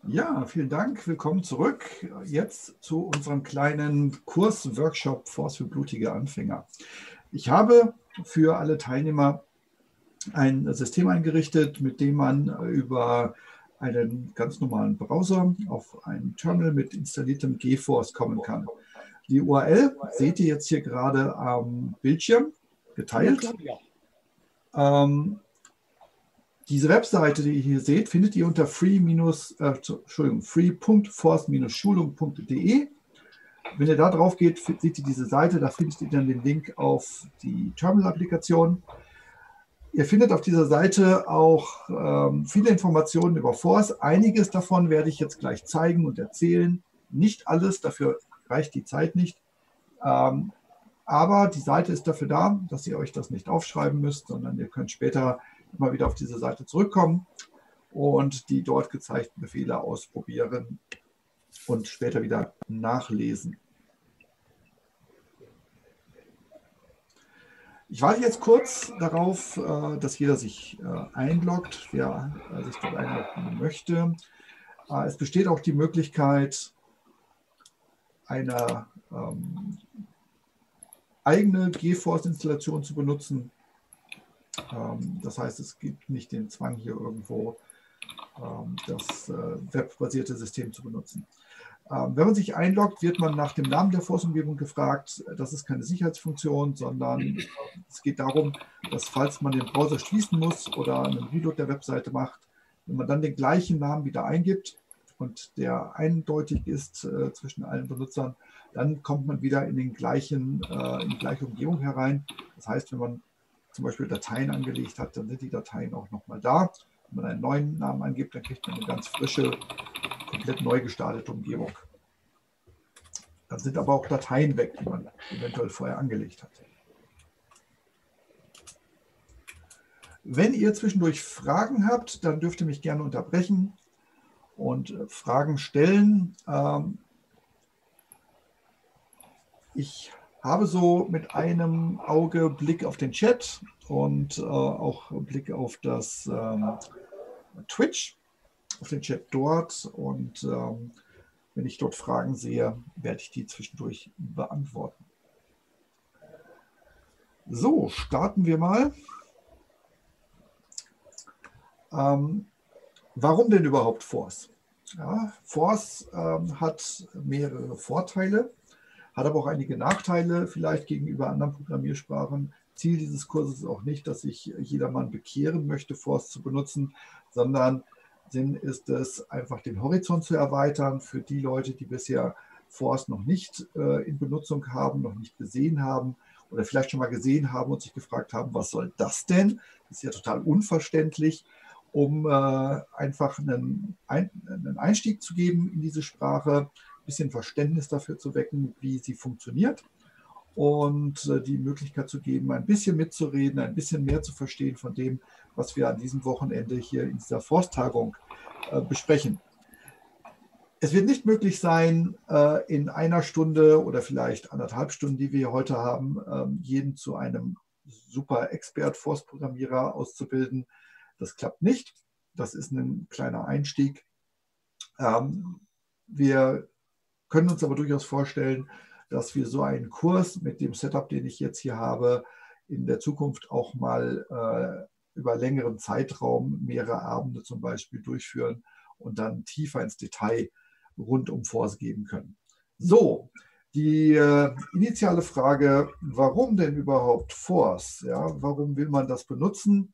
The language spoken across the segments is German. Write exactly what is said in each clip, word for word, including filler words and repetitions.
Ja, vielen Dank. Willkommen zurück. Jetzt zu unserem kleinen Kurs-Workshop Force für blutige Anfänger. Ich habe für alle Teilnehmer ein System eingerichtet, mit dem man über einen ganz normalen Browser auf ein Terminal mit installiertem GeForce kommen kann. Die U R L seht ihr jetzt hier gerade am Bildschirm geteilt. Ähm, Diese Webseite, die ihr hier seht, findet ihr unter free punkt force schulung punkt de. Wenn ihr da drauf geht, seht ihr diese Seite, da findet ihr dann den Link auf die Terminal-Applikation. Ihr findet auf dieser Seite auch ähm, viele Informationen über Force. Einiges davon werde ich jetzt gleich zeigen und erzählen. Nicht alles, dafür reicht die Zeit nicht. Ähm, aber die Seite ist dafür da, dass ihr euch das nicht aufschreiben müsst, sondern ihr könnt später immer wieder auf diese Seite zurückkommen und die dort gezeigten Befehle ausprobieren und später wieder nachlesen. Ich warte jetzt kurz darauf, dass jeder sich einloggt, wer sich dort einloggen möchte. Es besteht auch die Möglichkeit, eine ähm, eigene GeForce-Installation zu benutzen. Das heißt, es gibt nicht den Zwang, hier irgendwo das webbasierte System zu benutzen. Wenn man sich einloggt, wird man nach dem Namen der Force-Umgebung gefragt. Das ist keine Sicherheitsfunktion, sondern es geht darum, dass falls man den Browser schließen muss oder einen Reload der Webseite macht, wenn man dann den gleichen Namen wieder eingibt und der eindeutig ist äh, zwischen allen Benutzern, dann kommt man wieder in, den gleichen, äh, in die gleiche Umgebung herein. Das heißt, wenn man zum Beispiel Dateien angelegt hat, dann sind die Dateien auch nochmal da. Wenn man einen neuen Namen angibt, dann kriegt man eine ganz frische, komplett neu gestartete Umgebung. Dann sind aber auch Dateien weg, die man eventuell vorher angelegt hat. Wenn ihr zwischendurch Fragen habt, dann dürft ihr mich gerne unterbrechen und Fragen stellen. Ich habe so mit einem Auge Blick auf den Chat und äh, auch Blick auf das ähm, Twitch, auf den Chat dort. Und ähm, wenn ich dort Fragen sehe, werde ich die zwischendurch beantworten. So, starten wir mal. Ähm, warum denn überhaupt Force? Ja, Force ähm, hat mehrere Vorteile, hat aber auch einige Nachteile, vielleicht gegenüber anderen Programmiersprachen. Ziel dieses Kurses ist auch nicht, dass ich jedermann bekehren möchte, Force zu benutzen, sondern Sinn ist es, einfach den Horizont zu erweitern für die Leute, die bisher Force noch nicht äh, in Benutzung haben, noch nicht gesehen haben oder vielleicht schon mal gesehen haben und sich gefragt haben, was soll das denn? Das ist ja total unverständlich, um äh, einfach einen, ein, einen Einstieg zu geben in diese Sprache, ein bisschen Verständnis dafür zu wecken, wie sie funktioniert und äh, die Möglichkeit zu geben, ein bisschen mitzureden, ein bisschen mehr zu verstehen von dem, was wir an diesem Wochenende hier in dieser Force-Tagung äh, besprechen. Es wird nicht möglich sein, äh, in einer Stunde oder vielleicht anderthalb Stunden, die wir heute haben, äh, jeden zu einem super Expert-Force-Programmierer auszubilden. Das klappt nicht. Das ist ein kleiner Einstieg. Ähm, wir können uns aber durchaus vorstellen, dass wir so einen Kurs mit dem Setup, den ich jetzt hier habe, in der Zukunft auch mal äh, über längeren Zeitraum, mehrere Abende zum Beispiel, durchführen und dann tiefer ins Detail rund um Force geben können. So, die äh, initiale Frage, warum denn überhaupt Force? Ja, warum will man das benutzen?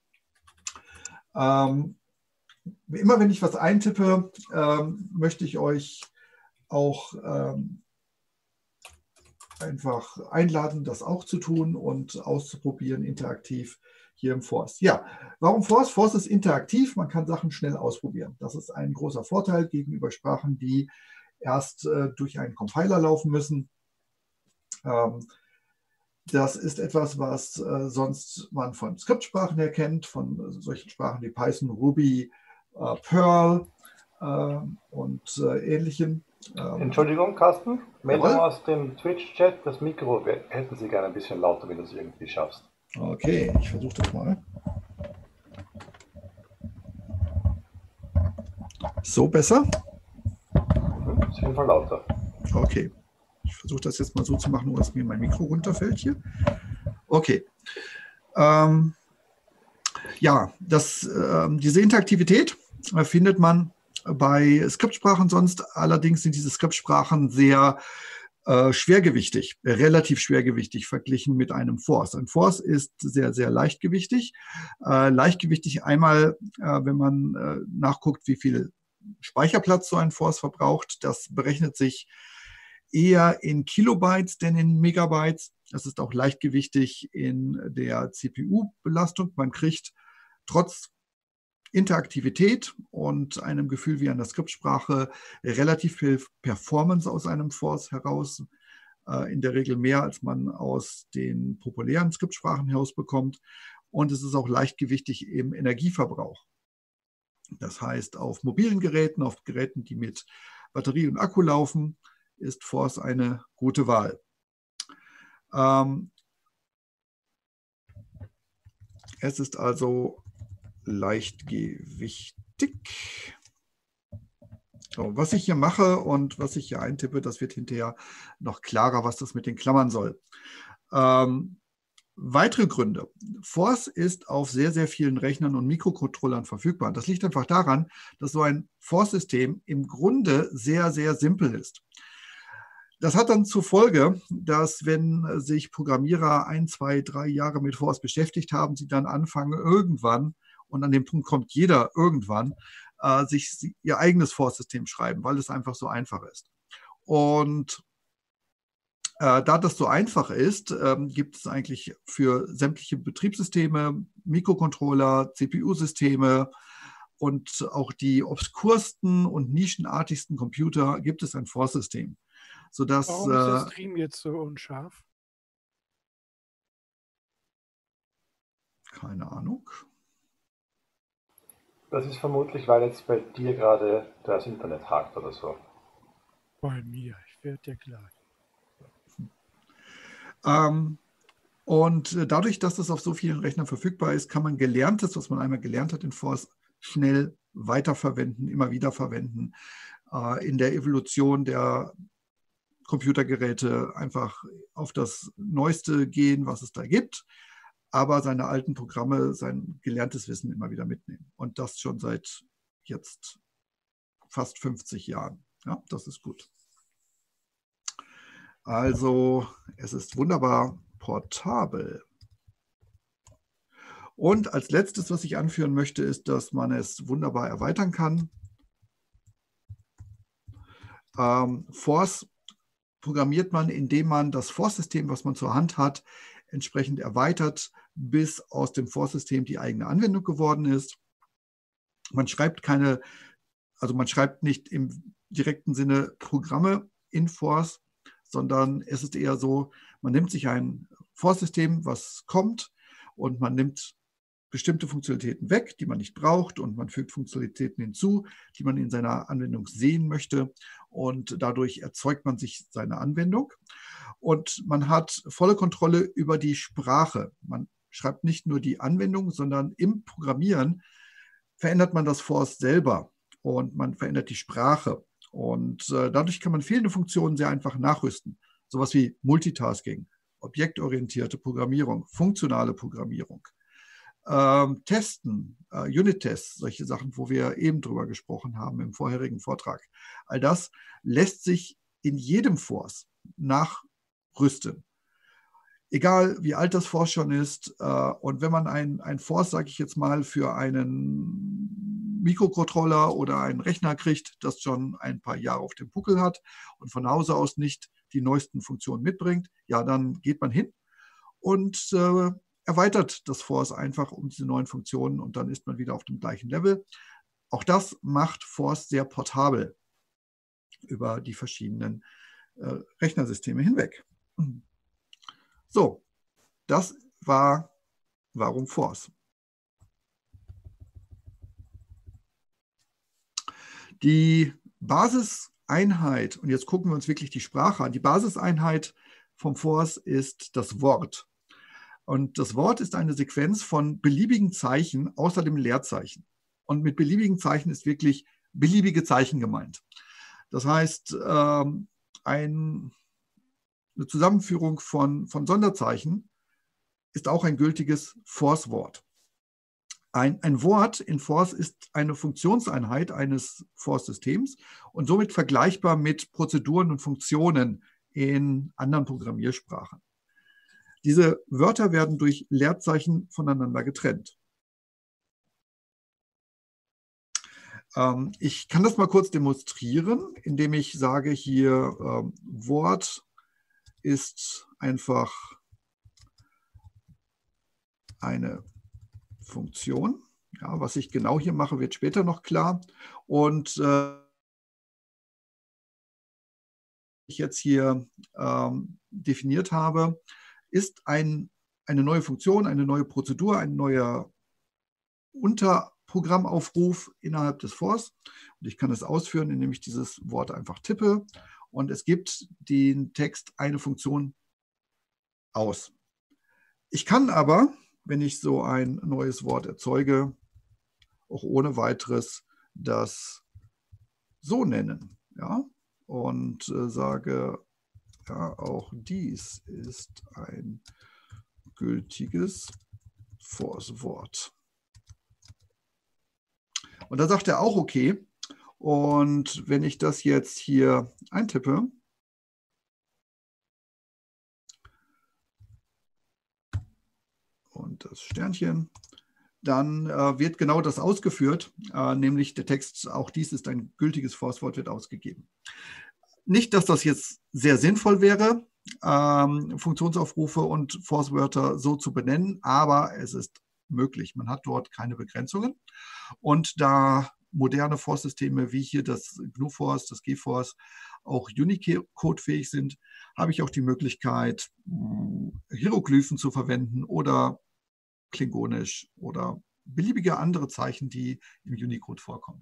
Ähm, immer wenn ich was eintippe, ähm, möchte ich euch auch ähm, einfach einladen, das auch zu tun und auszuprobieren, interaktiv hier im Force. Ja, warum Force? Force ist interaktiv, man kann Sachen schnell ausprobieren. Das ist ein großer Vorteil gegenüber Sprachen, die erst äh, durch einen Compiler laufen müssen. Ähm, das ist etwas, was äh, sonst man von Skriptsprachen her kennt, von äh, solchen Sprachen wie Python, Ruby, äh, Perl äh, und äh, ähnlichem. Ähm, Entschuldigung, Carsten, Meldung jawohl. aus dem Twitch-Chat, das Mikro hätten Sie gerne ein bisschen lauter, wenn du es irgendwie schaffst. Okay, ich versuche das mal. So besser? Mhm, ist auf jeden Fall lauter. Okay. Ich versuche das jetzt mal so zu machen, dass mir mein Mikro runterfällt hier. Okay. Ähm, ja, das, äh, diese Interaktivität äh, findet man bei Skriptsprachen sonst. Allerdings sind diese Skriptsprachen sehr äh, schwergewichtig, relativ schwergewichtig verglichen mit einem Force. Ein Force ist sehr, sehr leichtgewichtig. Äh, leichtgewichtig einmal, äh, wenn man äh, nachguckt, wie viel Speicherplatz so ein Force verbraucht. Das berechnet sich eher in Kilobytes denn in Megabytes. Das ist auch leichtgewichtig in der C P U-Belastung. Man kriegt trotz Interaktivität und einem Gefühl wie einer Skriptsprache relativ viel Performance aus einem Force heraus. In der Regel mehr, als man aus den populären Skriptsprachen herausbekommt. Und es ist auch leichtgewichtig im Energieverbrauch. Das heißt, auf mobilen Geräten, auf Geräten, die mit Batterie und Akku laufen, ist Force eine gute Wahl. Ähm, es ist also leichtgewichtig. So, was ich hier mache und was ich hier eintippe, das wird hinterher noch klarer, was das mit den Klammern soll. Ähm, weitere Gründe. Force ist auf sehr, sehr vielen Rechnern und Mikrocontrollern verfügbar. Das liegt einfach daran, dass so ein Force-System im Grunde sehr, sehr simpel ist. Das hat dann zur Folge, dass wenn sich Programmierer ein, zwei, drei Jahre mit Force beschäftigt haben, sie dann anfangen irgendwann, und an dem Punkt kommt jeder irgendwann, äh, sich ihr eigenes Force-System schreiben, weil es einfach so einfach ist. Und äh, da das so einfach ist, ähm, gibt es eigentlich für sämtliche Betriebssysteme, Mikrocontroller, C P U-Systeme und auch die obskursten und nischenartigsten Computer gibt es ein Force-System. Sodass, Warum ist der Stream jetzt so unscharf? Keine Ahnung. Das ist vermutlich, weil jetzt bei dir gerade das Internet hakt oder so. Bei mir, ich werde dir gleich. Ähm, und dadurch, dass das auf so vielen Rechnern verfügbar ist, kann man Gelerntes, was man einmal gelernt hat in Force, schnell weiterverwenden, immer wieder verwenden. Äh, in der Evolution der Computergeräte einfach auf das Neueste gehen, was es da gibt, aber seine alten Programme, sein gelerntes Wissen immer wieder mitnehmen. Und das schon seit jetzt fast fünfzig Jahren. Ja, das ist gut. Also, es ist wunderbar portabel. Und als letztes, was ich anführen möchte, ist, dass man es wunderbar erweitern kann. Ähm, Force programmiert man, indem man das Force-System, was man zur Hand hat, entsprechend erweitert, bis aus dem Force-System die eigene Anwendung geworden ist. Man schreibt keine, also man schreibt nicht im direkten Sinne Programme in Force, sondern es ist eher so, man nimmt sich ein Force-System, was kommt, und man nimmt bestimmte Funktionalitäten weg, die man nicht braucht, und man fügt Funktionalitäten hinzu, die man in seiner Anwendung sehen möchte, und dadurch erzeugt man sich seine Anwendung. Und man hat volle Kontrolle über die Sprache. Man schreibt nicht nur die Anwendung, sondern im Programmieren verändert man das Force selber und man verändert die Sprache. Und äh, dadurch kann man fehlende Funktionen sehr einfach nachrüsten. Sowas wie Multitasking, objektorientierte Programmierung, funktionale Programmierung. Ähm, Testen, äh, Unit-Tests, solche Sachen, wo wir eben drüber gesprochen haben im vorherigen Vortrag. All das lässt sich in jedem Force nachrüsten. Egal, wie alt das Force schon ist. Äh, und wenn man ein, ein Force, sage ich jetzt mal, für einen Mikrocontroller oder einen Rechner kriegt, das schon ein paar Jahre auf dem Buckel hat und von Hause aus nicht die neuesten Funktionen mitbringt, ja, dann geht man hin und äh, erweitert das Force einfach um diese neuen Funktionen, und dann ist man wieder auf dem gleichen Level. Auch das macht Force sehr portabel über die verschiedenen äh, Rechnersysteme hinweg. So, das war Warum Force. Die Basiseinheit, und jetzt gucken wir uns wirklich die Sprache an, die Basiseinheit vom Force ist das Wort. Und das Wort ist eine Sequenz von beliebigen Zeichen außer dem Leerzeichen. Und mit beliebigen Zeichen ist wirklich beliebige Zeichen gemeint. Das heißt, ähm, ein, eine Zusammenführung von, von Sonderzeichen ist auch ein gültiges Force-Wort. Ein, ein Wort in Force ist eine Funktionseinheit eines Force-Systems und somit vergleichbar mit Prozeduren und Funktionen in anderen Programmiersprachen. Diese Wörter werden durch Leerzeichen voneinander getrennt. Ähm, ich kann das mal kurz demonstrieren, indem ich sage hier, ähm, Wort ist einfach eine Funktion. Ja, was ich genau hier mache, wird später noch klar. Und äh, ich jetzt hier ähm, definiert habe, ist ein, eine neue Funktion, eine neue Prozedur, ein neuer Unterprogrammaufruf innerhalb des Force. Und ich kann es ausführen, indem ich dieses Wort einfach tippe. Und es gibt den Text eine Funktion aus. Ich kann aber, wenn ich so ein neues Wort erzeuge, auch ohne weiteres das so nennen. Ja? Und äh, sage, ja, auch dies ist ein gültiges Force-Wort. Und da sagt er auch okay. Und wenn ich das jetzt hier eintippe, und das Sternchen, dann äh, wird genau das ausgeführt, äh, nämlich der Text, auch dies ist ein gültiges Force-Wort, wird ausgegeben. Nicht, dass das jetzt sehr sinnvoll wäre, ähm, Funktionsaufrufe und Force-Wörter so zu benennen, aber es ist möglich. Man hat dort keine Begrenzungen. Und da moderne Force-Systeme wie hier das G N U-Force, das G-Force auch Unicode-fähig sind, habe ich auch die Möglichkeit, Hieroglyphen zu verwenden oder Klingonisch oder beliebige andere Zeichen, die im Unicode vorkommen.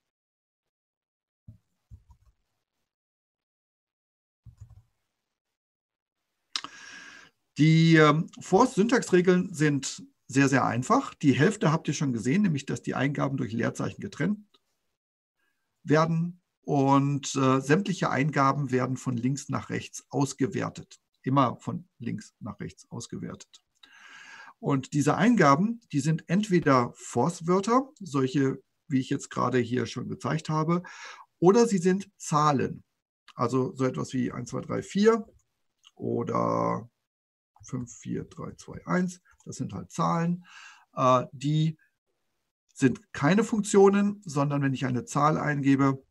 Die ähm, Force-Syntaxregeln sind sehr, sehr einfach. Die Hälfte habt ihr schon gesehen, nämlich dass die Eingaben durch Leerzeichen getrennt werden und äh, sämtliche Eingaben werden von links nach rechts ausgewertet. Immer von links nach rechts ausgewertet. Und diese Eingaben, die sind entweder Force-Wörter, solche, wie ich jetzt gerade hier schon gezeigt habe, oder sie sind Zahlen. Also so etwas wie eins, zwei, drei, vier oder fünf, vier, drei, zwei, eins. Das sind halt Zahlen. Äh, die sind keine Funktionen, sondern wenn ich eine Zahl eingebe,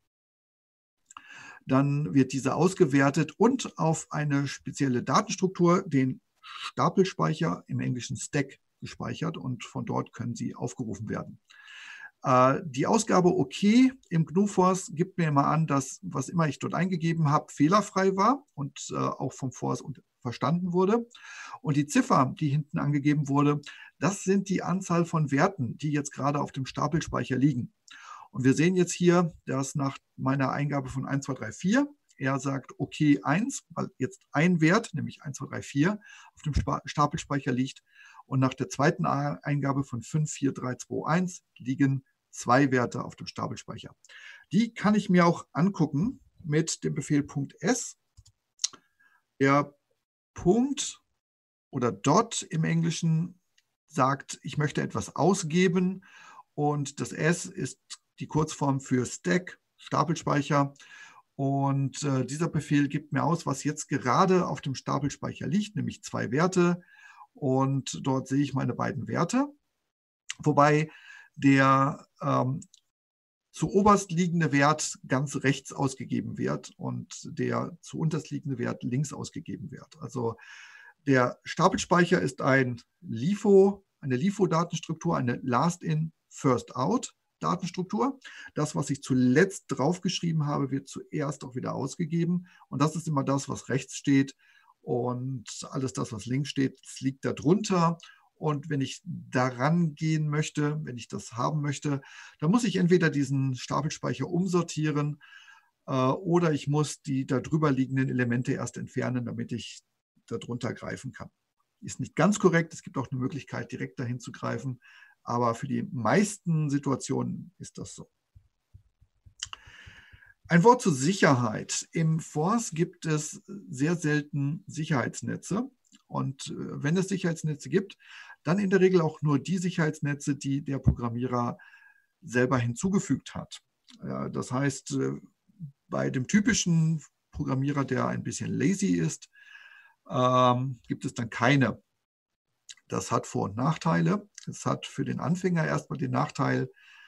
dann wird diese ausgewertet und auf eine spezielle Datenstruktur, den Stapelspeicher, im Englischen Stack, gespeichert und von dort können sie aufgerufen werden. Äh, die Ausgabe OK im G N U-Force gibt mir immer an, dass was immer ich dort eingegeben habe, fehlerfrei war und äh, auch vom Force verstanden wurde. Und die Ziffer, die hinten angegeben wurde, das sind die Anzahl von Werten, die jetzt gerade auf dem Stapelspeicher liegen. Und wir sehen jetzt hier, dass nach meiner Eingabe von eins, zwei, drei, vier, er sagt OK eins, weil jetzt ein Wert, nämlich eins, zwei, drei, vier, auf dem Stapelspeicher liegt. Und nach der zweiten Eingabe von fünf, vier, drei, zwei, eins liegen zwei Werte auf dem Stapelspeicher. Die kann ich mir auch angucken mit dem Befehl .s. Der Punkt oder Dot im Englischen sagt, ich möchte etwas ausgeben und das S ist die Kurzform für Stack, Stapelspeicher. Und äh, dieser Befehl gibt mir aus, was jetzt gerade auf dem Stapelspeicher liegt, nämlich zwei Werte. Und dort sehe ich meine beiden Werte, wobei der ähm, zu oberst liegende Wert ganz rechts ausgegeben wird und der zu unterst liegende Wert links ausgegeben wird. Also der Stapelspeicher ist ein LIFO, eine LIFO-Datenstruktur, eine Last-in, First-out Datenstruktur. Das, was ich zuletzt draufgeschrieben habe, wird zuerst auch wieder ausgegeben. Und das ist immer das, was rechts steht. Und alles das, was links steht, das liegt da drunter. Und wenn ich daran gehen möchte, wenn ich das haben möchte, dann muss ich entweder diesen Stapelspeicher umsortieren äh, oder ich muss die darüber liegenden Elemente erst entfernen, damit ich darunter greifen kann. Ist nicht ganz korrekt. Es gibt auch eine Möglichkeit, direkt dahin zu greifen. Aber für die meisten Situationen ist das so. Ein Wort zur Sicherheit. Im Force gibt es sehr selten Sicherheitsnetze. Und wenn es Sicherheitsnetze gibt, dann in der Regel auch nur die Sicherheitsnetze, die der Programmierer selber hinzugefügt hat. Das heißt, bei dem typischen Programmierer, der ein bisschen lazy ist, gibt es dann keine. Das hat Vor- und Nachteile. Es hat für den Anfänger erstmal den Nachteil,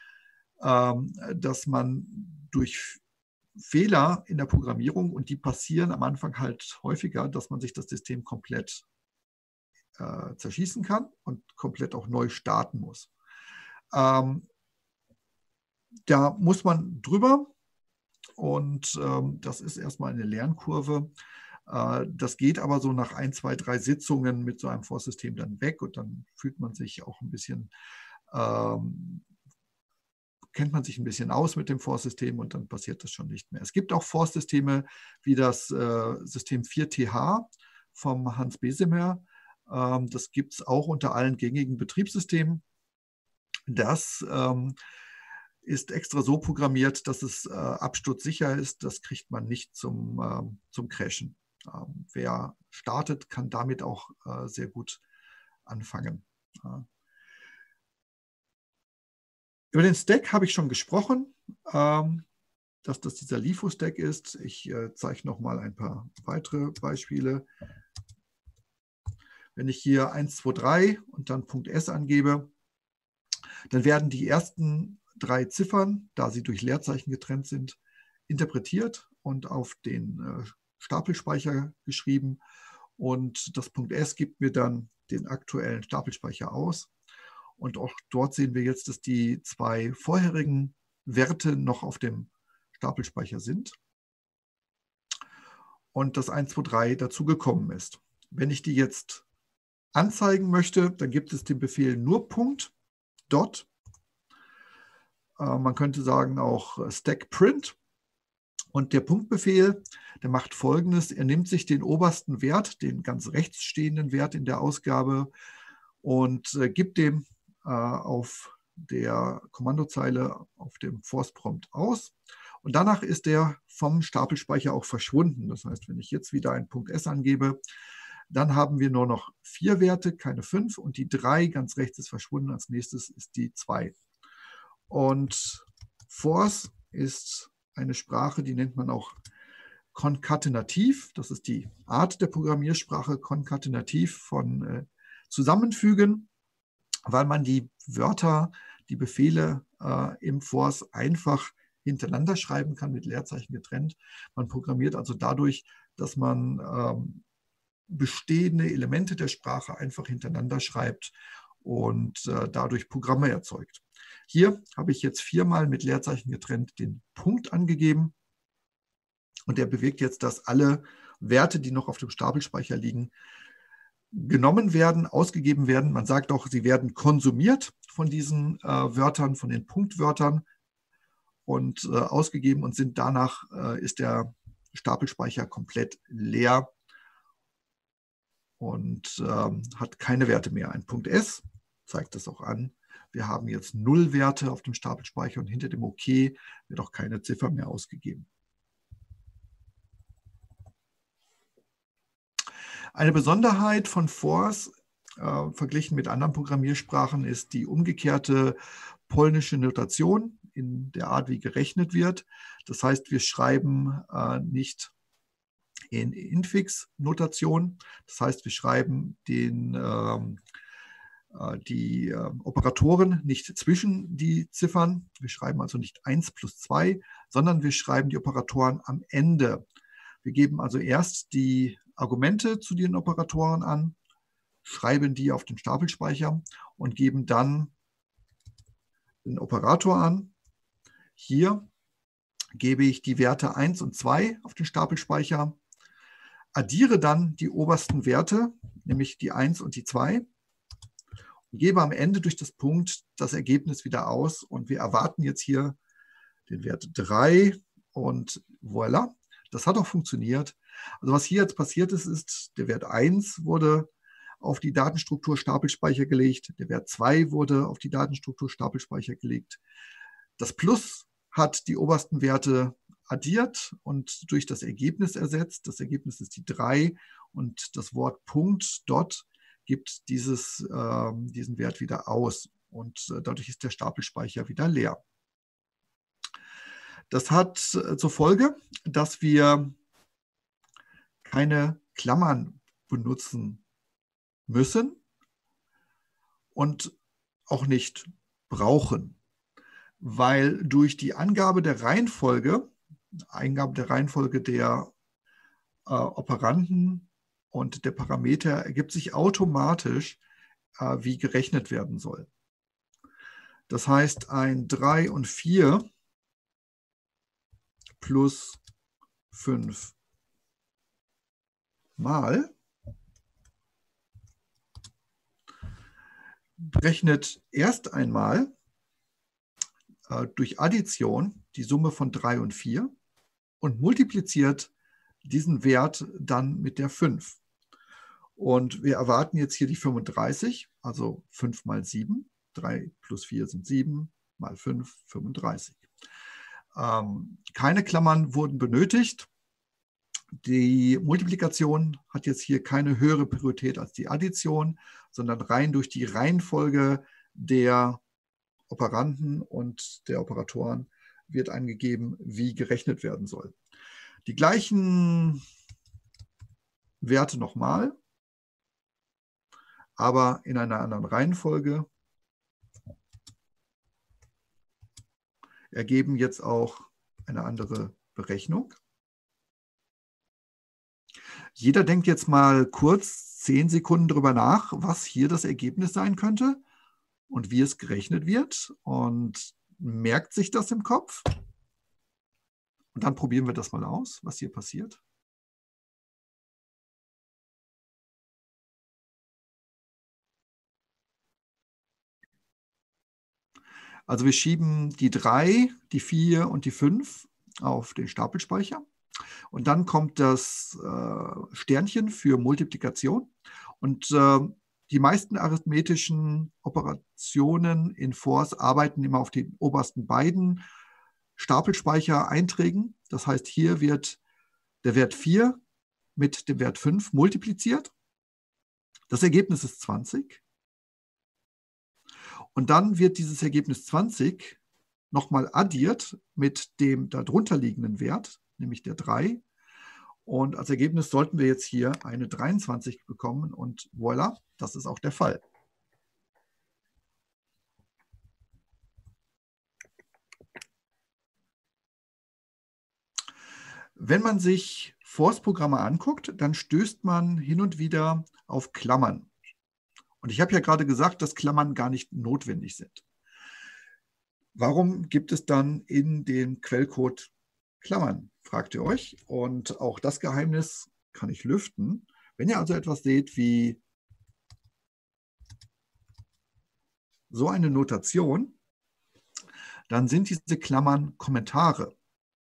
dass man durch Fehler in der Programmierung, und die passieren am Anfang halt häufiger, dass man sich das System komplett äh, zerschießen kann und komplett auch neu starten muss. Ähm, da muss man drüber, und ähm, das ist erstmal eine Lernkurve. Äh, das geht aber so nach ein, zwei, drei Sitzungen mit so einem Vorsystem dann weg, und dann fühlt man sich auch ein bisschen ähm, kennt man sich ein bisschen aus mit dem Force-System, und dann passiert das schon nicht mehr. Es gibt auch Force-Systeme wie das äh, System vier T H vom Hans Bessemer. Ähm, das gibt es auch unter allen gängigen Betriebssystemen. Das ähm, ist extra so programmiert, dass es äh, absturzsicher ist. Das kriegt man nicht zum, äh, zum Crashen. Ähm, wer startet, kann damit auch äh, sehr gut anfangen. Ja. Über den Stack habe ich schon gesprochen, ähm, dass das dieser LiFo-Stack ist. Ich äh, zeige noch mal ein paar weitere Beispiele. Wenn ich hier eins, zwei, drei und dann Punkt S angebe, dann werden die ersten drei Ziffern, da sie durch Leerzeichen getrennt sind, interpretiert und auf den äh, Stapelspeicher geschrieben. Und das Punkt S gibt mir dann den aktuellen Stapelspeicher aus. Und auch dort sehen wir jetzt, dass die zwei vorherigen Werte noch auf dem Stapelspeicher sind und das eins, zwei, drei dazugekommen ist. Wenn ich die jetzt anzeigen möchte, dann gibt es den Befehl nur Punkt, Dot. Äh, man könnte sagen auch Stack Print. Und der Punktbefehl, der macht Folgendes. Er nimmt sich den obersten Wert, den ganz rechts stehenden Wert in der Ausgabe, und äh, gibt dem äh, auf der Kommandozeile auf dem Force-Prompt aus. Und danach ist der vom Stapelspeicher auch verschwunden. Das heißt, wenn ich jetzt wieder einen Punkt S angebe, dann haben wir nur noch vier Werte, keine fünf, und die drei ganz rechts ist verschwunden. Als nächstes ist die zwei. Und Force ist eine Sprache, die nennt man auch konkatenativ. Das ist die Art der Programmiersprache, konkatenativ von äh, Zusammenfügen, weil man die Wörter, die Befehle äh, im Force einfach hintereinander schreiben kann, mit Leerzeichen getrennt. Man programmiert also dadurch, dass man ähm, bestehende Elemente der Sprache einfach hintereinander schreibt und äh, dadurch Programme erzeugt. Hier habe ich jetzt viermal mit Leerzeichen getrennt den Punkt angegeben, und der bewirkt jetzt, dass alle Werte, die noch auf dem Stapelspeicher liegen, genommen werden, ausgegeben werden. Man sagt auch, sie werden konsumiert von diesen äh, Wörtern, von den Punktwörtern, und äh, ausgegeben, und sind danach äh, ist der Stapelspeicher komplett leer und ähm, hat keine Werte mehr. Ein Punkt S zeigt das auch an. Wir haben jetzt null Werte auf dem Stapelspeicher, und hinter dem OK wird auch keine Ziffer mehr ausgegeben. Eine Besonderheit von Force äh, verglichen mit anderen Programmiersprachen ist die umgekehrte polnische Notation in der Art, wie gerechnet wird. Das heißt, wir schreiben äh, nicht in Infix-Notation. Das heißt, wir schreiben den, ähm, äh, die äh, Operatoren nicht zwischen die Ziffern. Wir schreiben also nicht eins plus zwei, sondern wir schreiben die Operatoren am Ende. Wir geben also erst die Argumente zu den Operatoren an, schreiben die auf den Stapelspeicher und geben dann den Operator an. Hier gebe ich die Werte eins und zwei auf den Stapelspeicher, addiere dann die obersten Werte, nämlich die eins und die zwei, und gebe am Ende durch das Punkt das Ergebnis wieder aus. Und wir erwarten jetzt hier den Wert drei, und voilà, das hat auch funktioniert. Also was hier jetzt passiert ist, ist, der Wert eins wurde auf die Datenstruktur Stapelspeicher gelegt, der Wert zwei wurde auf die Datenstruktur Stapelspeicher gelegt. Das Plus hat die obersten Werte addiert und durch das Ergebnis ersetzt. Das Ergebnis ist die drei und das Wort Punkt, Dot, gibt dieses, äh, diesen Wert wieder aus und äh, dadurch ist der Stapelspeicher wieder leer. Das hat äh, zur Folge, dass wir keine Klammern benutzen müssen und auch nicht brauchen, weil durch die Angabe der Reihenfolge, Eingabe der Reihenfolge der äh, Operanden und der Parameter ergibt sich automatisch, äh, wie gerechnet werden soll. Das heißt, ein drei und vier plus fünf mal berechnet erst einmal äh, durch Addition die Summe von drei und vier und multipliziert diesen Wert dann mit der fünf. Und wir erwarten jetzt hier die fünfunddreißig, also fünf mal sieben. drei plus vier sind sieben, mal fünf, fünfunddreißig. Ähm, keine Klammern wurden benötigt. Die Multiplikation hat jetzt hier keine höhere Priorität als die Addition, sondern rein durch die Reihenfolge der Operanden und der Operatoren wird angegeben, wie gerechnet werden soll. Die gleichen Werte nochmal, aber in einer anderen Reihenfolge, ergeben jetzt auch eine andere Berechnung. Jeder denkt jetzt mal kurz zehn Sekunden darüber nach, was hier das Ergebnis sein könnte und wie es gerechnet wird und merkt sich das im Kopf. Und dann probieren wir das mal aus, was hier passiert. Also wir schieben die drei, die vier und die fünf auf den Stapelspeicher. Und dann kommt das äh, Sternchen für Multiplikation. Und äh, die meisten arithmetischen Operationen in Force arbeiten immer auf den obersten beiden Stapelspeichereinträgen. Das heißt, hier wird der Wert vier mit dem Wert fünf multipliziert. Das Ergebnis ist zwanzig. Und dann wird dieses Ergebnis zwanzig nochmal addiert mit dem darunter liegenden Wert, nämlich der drei. Und als Ergebnis sollten wir jetzt hier eine dreiundzwanzig bekommen und voilà, das ist auch der Fall. Wenn man sich Force-Programme anguckt, dann stößt man hin und wieder auf Klammern. Und ich habe ja gerade gesagt, dass Klammern gar nicht notwendig sind. Warum gibt es dann in dem Quellcode Klammern, fragt ihr euch. Und auch das Geheimnis kann ich lüften. Wenn ihr also etwas seht wie so eine Notation, dann sind diese Klammern Kommentare.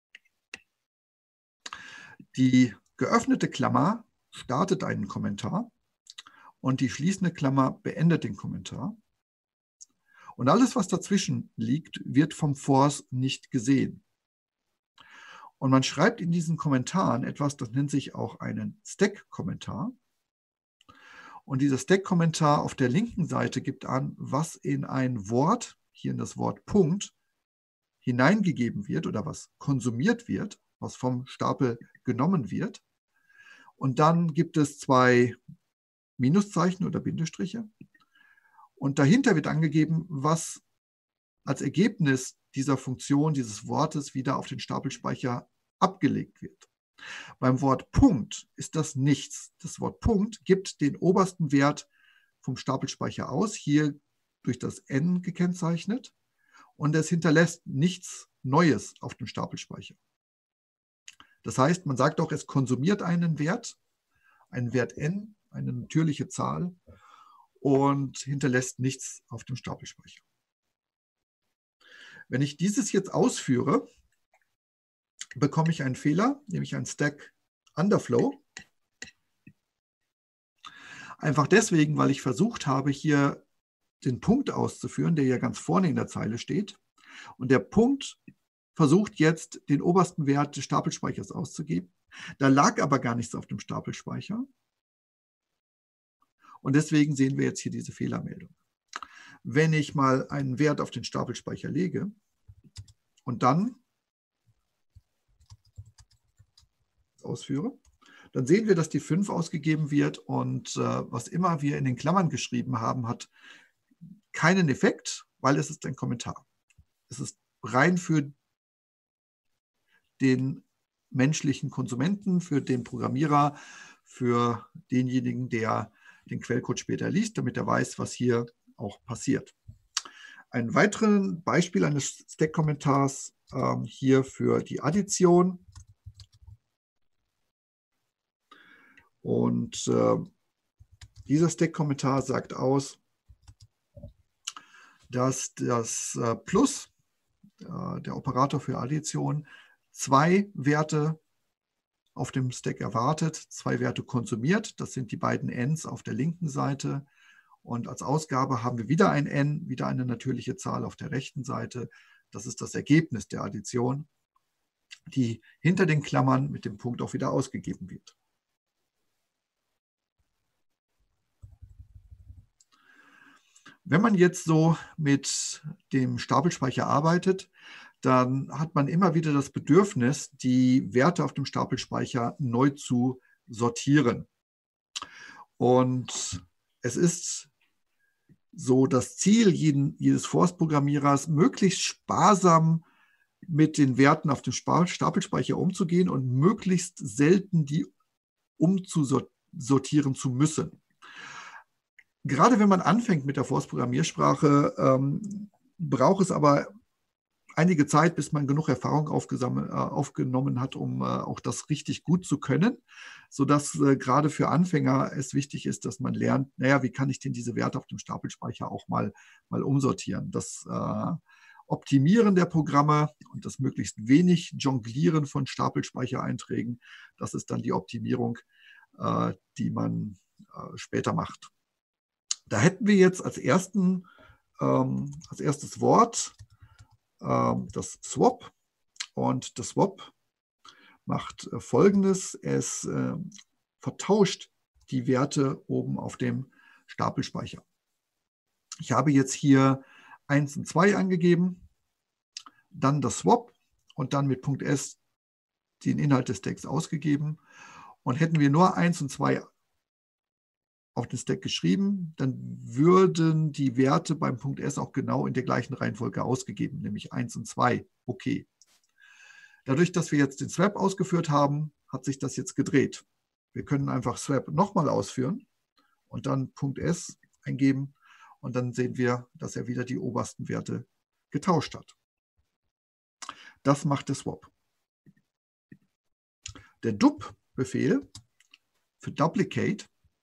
Die geöffnete Klammer startet einen Kommentar und die schließende Klammer beendet den Kommentar. Und alles, was dazwischen liegt, wird vom Force nicht gesehen. Und man schreibt in diesen Kommentaren etwas, das nennt sich auch einen Stack-Kommentar. Und dieser Stack-Kommentar auf der linken Seite gibt an, was in ein Wort, hier in das Wort Punkt, hineingegeben wird oder was konsumiert wird, was vom Stapel genommen wird. Und dann gibt es zwei Minuszeichen oder Bindestriche. Und dahinter wird angegeben, was als Ergebnis dieser Funktion, dieses Wortes wieder auf den Stapelspeicher abgelegt wird. Beim Wort Punkt ist das nichts. Das Wort Punkt gibt den obersten Wert vom Stapelspeicher aus, hier durch das N gekennzeichnet, und es hinterlässt nichts Neues auf dem Stapelspeicher. Das heißt, man sagt auch, es konsumiert einen Wert, einen Wert N, eine natürliche Zahl, und hinterlässt nichts auf dem Stapelspeicher. Wenn ich dieses jetzt ausführe, bekomme ich einen Fehler, nämlich einen Stack Underflow. Einfach deswegen, weil ich versucht habe, hier den Punkt auszuführen, der ja ganz vorne in der Zeile steht. Und der Punkt versucht jetzt, den obersten Wert des Stapelspeichers auszugeben. Da lag aber gar nichts auf dem Stapelspeicher. Und deswegen sehen wir jetzt hier diese Fehlermeldung. Wenn ich mal einen Wert auf den Stapelspeicher lege und dann ausführe, dann sehen wir, dass die fünf ausgegeben wird und äh, was immer wir in den Klammern geschrieben haben, hat keinen Effekt, weil es ist ein Kommentar. Es ist rein für den menschlichen Konsumenten, für den Programmierer, für denjenigen, der den Quellcode später liest, damit er weiß, was hier auch passiert. Ein weiteres Beispiel eines Stack-Kommentars ähm, hier für die Addition. Und äh, dieser Stack-Kommentar sagt aus, dass das äh, Plus, äh, der Operator für Addition, zwei Werte auf dem Stack erwartet, zwei Werte konsumiert. Das sind die beiden N's auf der linken Seite. Und als Ausgabe haben wir wieder ein N, wieder eine natürliche Zahl auf der rechten Seite. Das ist das Ergebnis der Addition, die hinter den Klammern mit dem Punkt auch wieder ausgegeben wird. Wenn man jetzt so mit dem Stapelspeicher arbeitet, dann hat man immer wieder das Bedürfnis, die Werte auf dem Stapelspeicher neu zu sortieren. Und es ist so das Ziel jeden, jedes Force-Programmierers, möglichst sparsam mit den Werten auf dem Stapelspeicher umzugehen und möglichst selten die umzusortieren zu müssen. Gerade wenn man anfängt mit der Force-Programmiersprache, ähm, braucht es aber einige Zeit, bis man genug Erfahrung äh, aufgenommen hat, um äh, auch das richtig gut zu können, sodass äh, gerade für Anfänger es wichtig ist, dass man lernt, naja, wie kann ich denn diese Werte auf dem Stapelspeicher auch mal, mal umsortieren. Das äh, Optimieren der Programme und das möglichst wenig Jonglieren von Stapelspeichereinträgen, das ist dann die Optimierung, äh, die man äh, später macht. Da hätten wir jetzt als, ersten, ähm, als erstes Wort ähm, das Swap. Und das Swap macht äh, Folgendes. Es äh, vertauscht die Werte oben auf dem Stapelspeicher. Ich habe jetzt hier eins und zwei angegeben, dann das Swap und dann mit Punkt S den Inhalt des Stacks ausgegeben. Und hätten wir nur eins und zwei auf den Stack geschrieben, dann würden die Werte beim Punkt S auch genau in der gleichen Reihenfolge ausgegeben, nämlich eins und zwei. Okay. Dadurch, dass wir jetzt den Swap ausgeführt haben, hat sich das jetzt gedreht. Wir können einfach Swap nochmal ausführen und dann Punkt S eingeben und dann sehen wir, dass er wieder die obersten Werte getauscht hat. Das macht der Swap. Der dup-Befehl für Duplicate,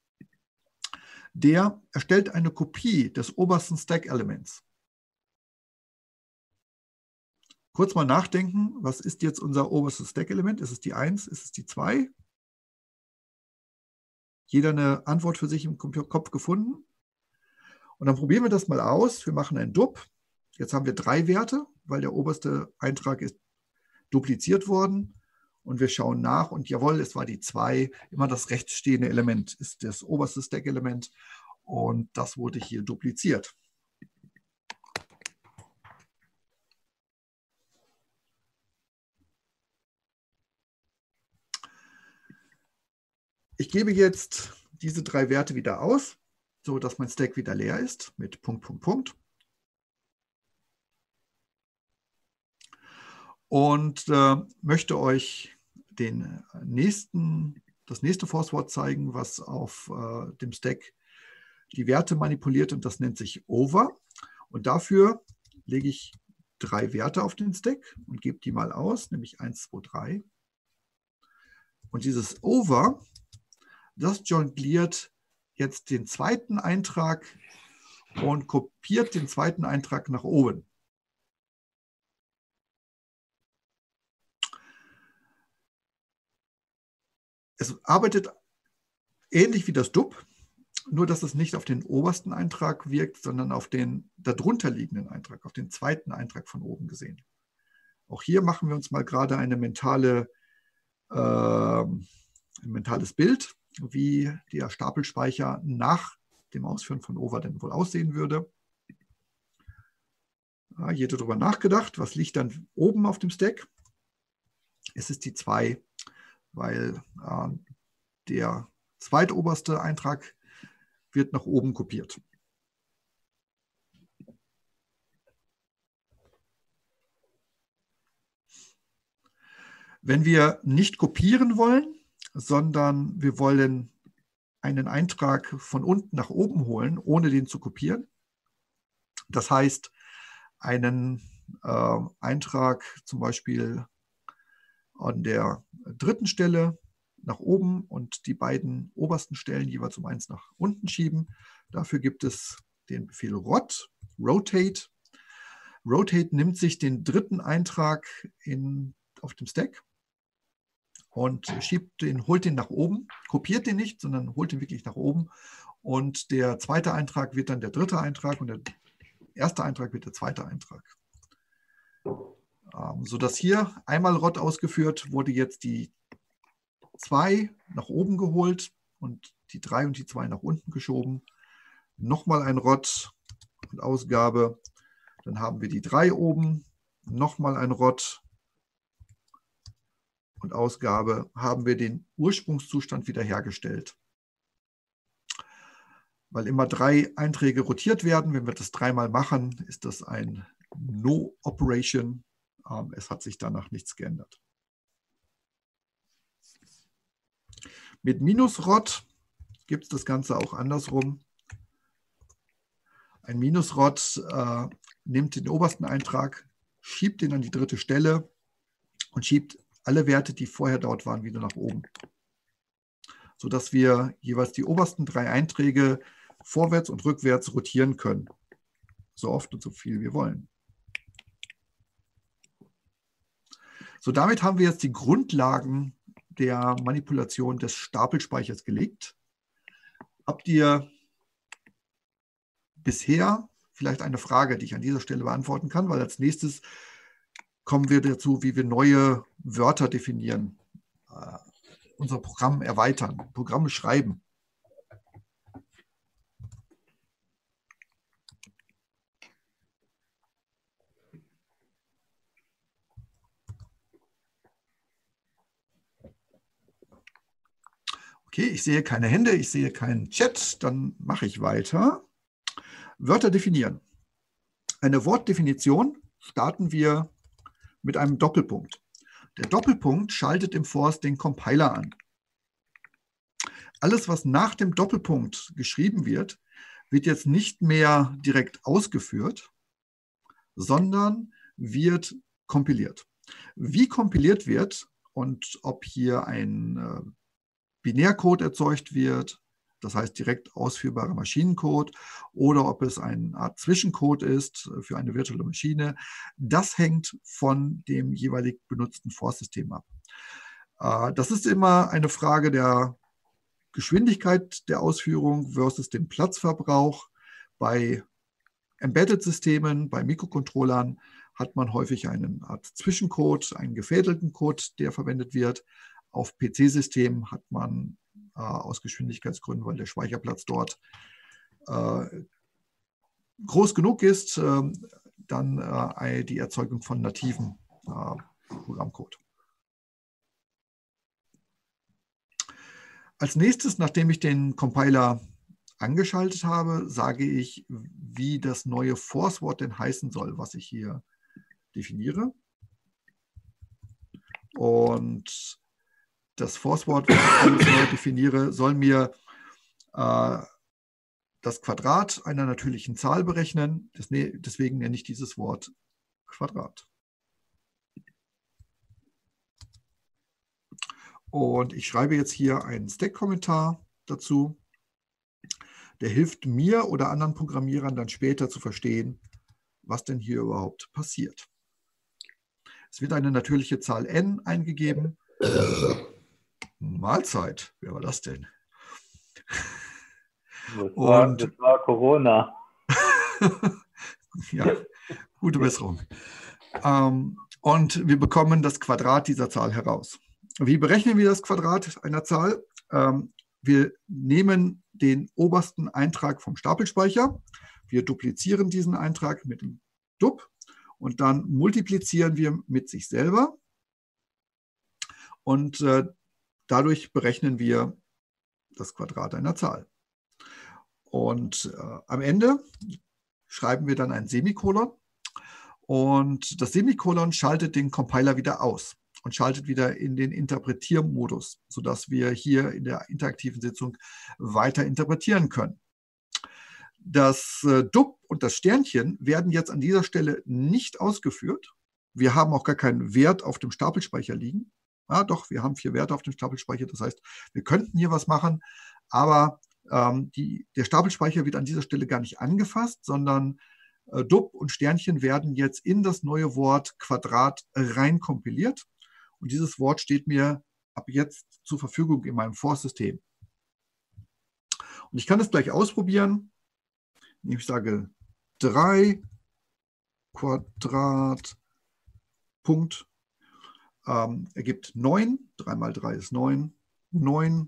der erstellt eine Kopie des obersten Stack-Elements. Kurz mal nachdenken, was ist jetzt unser oberstes Stack-Element? Ist es die eins? Ist es die zwei? Jeder eine Antwort für sich im Kopf gefunden? Und dann probieren wir das mal aus. Wir machen ein dup. Jetzt haben wir drei Werte, weil der oberste Eintrag ist dupliziert worden. Und wir schauen nach und jawohl, es war die zwei. Immer das rechtsstehende Element ist das oberste Stack-Element und das wurde hier dupliziert. Ich gebe jetzt diese drei Werte wieder aus, sodass mein Stack wieder leer ist mit Punkt, Punkt, Punkt. Und äh, möchte euch den nächsten, das nächste Force-Wort zeigen, was auf äh, dem Stack die Werte manipuliert und das nennt sich over. Und dafür lege ich drei Werte auf den Stack und gebe die mal aus, nämlich eins, zwei, drei. Und dieses over, das jongliert jetzt den zweiten Eintrag und kopiert den zweiten Eintrag nach oben. Es arbeitet ähnlich wie das dup, nur dass es nicht auf den obersten Eintrag wirkt, sondern auf den darunter liegenden Eintrag, auf den zweiten Eintrag von oben gesehen. Auch hier machen wir uns mal gerade eine mentale, äh, ein mentales Bild, wie der Stapelspeicher nach dem Ausführen von Over denn wohl aussehen würde. Ja, jeder darüber nachgedacht, was liegt dann oben auf dem Stack? Es ist die zwei, weil äh, der zweitoberste Eintrag wird nach oben kopiert. Wenn wir nicht kopieren wollen, sondern wir wollen einen Eintrag von unten nach oben holen, ohne den zu kopieren, das heißt, einen äh, Eintrag zum Beispiel an der dritten Stelle nach oben und die beiden obersten Stellen jeweils um eins nach unten schieben. Dafür gibt es den Befehl rot, rotate. Rotate nimmt sich den dritten Eintrag in, auf dem Stack und schiebt den, holt den nach oben, kopiert den nicht, sondern holt den wirklich nach oben. Und der zweite Eintrag wird dann der dritte Eintrag und der erste Eintrag wird der zweite Eintrag. Ähm, sodass hier einmal rot ausgeführt, wurde jetzt die zwei nach oben geholt und die drei und die zwei nach unten geschoben. Nochmal ein rot und Ausgabe. Dann haben wir die drei oben, nochmal ein rot und Ausgabe, haben wir den Ursprungszustand wiederhergestellt. Weil immer drei Einträge rotiert werden, wenn wir das dreimal machen, ist das ein No-Operation. Ähm, es hat sich danach nichts geändert. Mit Minus-Rot gibt es das Ganze auch andersrum. Ein Minus-Rot äh, nimmt den obersten Eintrag, schiebt ihn an die dritte Stelle und schiebt alle Werte, die vorher dort waren, wieder nach oben. Sodass wir jeweils die obersten drei Einträge vorwärts und rückwärts rotieren können. So oft und so viel wir wollen. So, damit haben wir jetzt die Grundlagen der Manipulation des Stapelspeichers gelegt. Habt ihr bisher vielleicht eine Frage, die ich an dieser Stelle beantworten kann? Weil als nächstes kommen wir dazu, wie wir neue Wörter definieren, äh, unser Programm erweitern, Programme schreiben. Okay, ich sehe keine Hände, ich sehe keinen Chat, dann mache ich weiter. Wörter definieren. Eine Wortdefinition starten wir mit einem Doppelpunkt. Der Doppelpunkt schaltet im Force den Compiler an. Alles, was nach dem Doppelpunkt geschrieben wird, wird jetzt nicht mehr direkt ausgeführt, sondern wird kompiliert. Wie kompiliert wird und ob hier ein äh, Binärcode erzeugt wird, das heißt direkt ausführbarer Maschinencode, oder ob es eine Art Zwischencode ist für eine virtuelle Maschine, das hängt von dem jeweilig benutzten Force-System ab. Äh, das ist immer eine Frage der Geschwindigkeit der Ausführung versus dem Platzverbrauch. Bei Embedded-Systemen, bei Mikrocontrollern hat man häufig eine Art Zwischencode, einen gefädelten Code, der verwendet wird. Auf P C-Systemen hat man äh, aus Geschwindigkeitsgründen, weil der Speicherplatz dort äh, groß genug ist, äh, dann äh, die Erzeugung von nativen äh, Programmcode. Als nächstes, nachdem ich den Compiler angeschaltet habe, sage ich, wie das neue Force-Wort denn heißen soll, was ich hier definiere. Und das Force-Wort, was ich neu definiere, soll mir äh, das Quadrat einer natürlichen Zahl berechnen. Das, deswegen nenne ich dieses Wort Quadrat. Und ich schreibe jetzt hier einen Stack-Kommentar dazu. Der hilft mir oder anderen Programmierern dann später zu verstehen, was denn hier überhaupt passiert. Es wird eine natürliche Zahl n eingegeben. Mahlzeit, wer war das denn? Das war, Und, das war Corona. ja, gute Besserung. Ähm, und wir bekommen das Quadrat dieser Zahl heraus. Wie berechnen wir das Quadrat einer Zahl? Ähm, wir nehmen den obersten Eintrag vom Stapelspeicher, wir duplizieren diesen Eintrag mit dem Dub und dann multiplizieren wir mit sich selber und äh, dadurch berechnen wir das Quadrat einer Zahl. Und äh, am Ende schreiben wir dann ein Semikolon und das Semikolon schaltet den Compiler wieder aus und schaltet wieder in den Interpretiermodus, sodass wir hier in der interaktiven Sitzung weiter interpretieren können. Das äh, Dub und das Sternchen werden jetzt an dieser Stelle nicht ausgeführt. Wir haben auch gar keinen Wert auf dem Stapelspeicher liegen. Ja, doch, wir haben vier Werte auf dem Stapelspeicher. Das heißt, wir könnten hier was machen, aber ähm, die, der Stapelspeicher wird an dieser Stelle gar nicht angefasst, sondern äh, Dub und Sternchen werden jetzt in das neue Wort Quadrat reinkompiliert. Und dieses Wort steht mir ab jetzt zur Verfügung in meinem For-System. Und ich kann es gleich ausprobieren. Ich sage drei Quadrat Punkt ähm, ergibt neun. drei mal drei ist neun. neun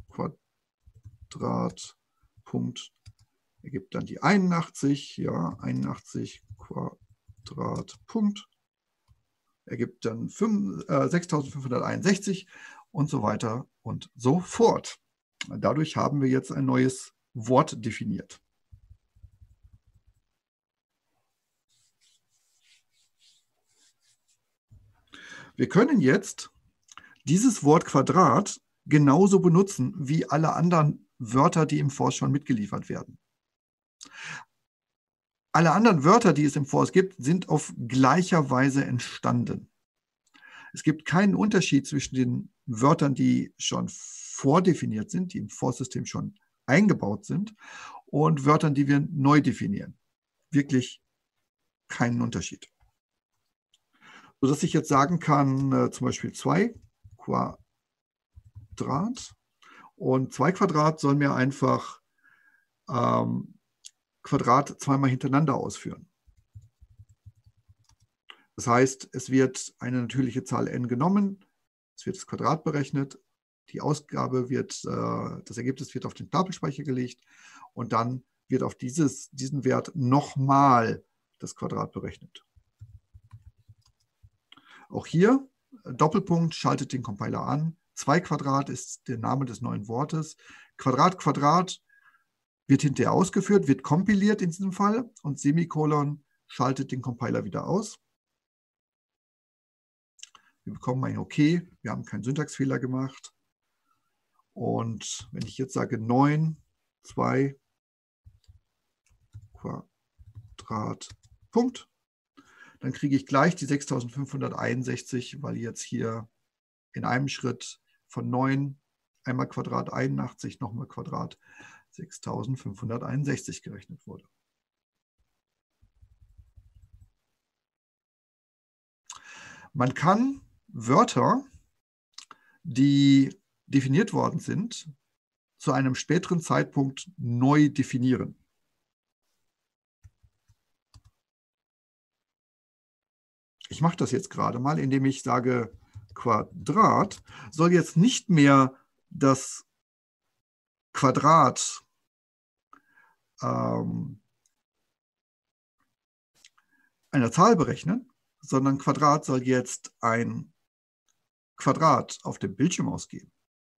Quadrat Punkt ergibt dann die einundachtzig. Ja, einundachtzig Quadrat Punkt ergibt dann sechstausendfünfhunderteinundsechzig und so weiter und so fort. Dadurch haben wir jetzt ein neues Wort definiert. Wir können jetzt dieses Wort Quadrat genauso benutzen wie alle anderen Wörter, die im For schon mitgeliefert werden. Alle anderen Wörter, die es im For gibt, sind auf gleicher Weise entstanden. Es gibt keinen Unterschied zwischen den Wörtern, die schon vordefiniert sind, die im For-System schon eingebaut sind, und Wörtern, die wir neu definieren. Wirklich keinen Unterschied. Sodass ich jetzt sagen kann, äh, zum Beispiel zwei Quadrat. Und zwei Quadrat soll mir einfach ähm, Quadrat zweimal hintereinander ausführen. Das heißt, es wird eine natürliche Zahl n genommen, es wird das Quadrat berechnet, die Ausgabe wird, äh, das Ergebnis wird auf den Stapelspeicher gelegt und dann wird auf dieses, diesen Wert nochmal das Quadrat berechnet. Auch hier, Doppelpunkt schaltet den Compiler an. zwei Quadrat ist der Name des neuen Wortes. Quadrat, Quadrat wird hinterher ausgeführt, wird kompiliert in diesem Fall und Semikolon schaltet den Compiler wieder aus. Wir bekommen ein OK, wir haben keinen Syntaxfehler gemacht. Und wenn ich jetzt sage neun, zwei Quadrat, Punkt, dann kriege ich gleich die sechstausendfünfhunderteinundsechzig, weil jetzt hier in einem Schritt von neun einmal Quadrat einundachtzig, nochmal Quadrat sechstausendfünfhunderteinundsechzig gerechnet wurde. Man kann Wörter, die definiert worden sind, zu einem späteren Zeitpunkt neu definieren. Ich mache das jetzt gerade mal, indem ich sage, Quadrat soll jetzt nicht mehr das Quadrat ähm, einer Zahl berechnen, sondern Quadrat soll jetzt ein Quadrat auf dem Bildschirm ausgeben.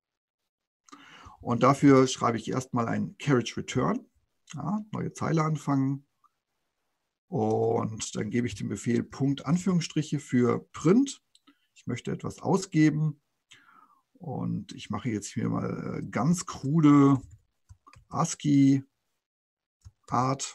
Und dafür schreibe ich erstmal ein Carriage Return, ja, neue Zeile anfangen. Und dann gebe ich den Befehl Punkt Anführungsstriche für Print. Ich möchte etwas ausgeben und ich mache jetzt hier mal ganz krude ASCII-Art.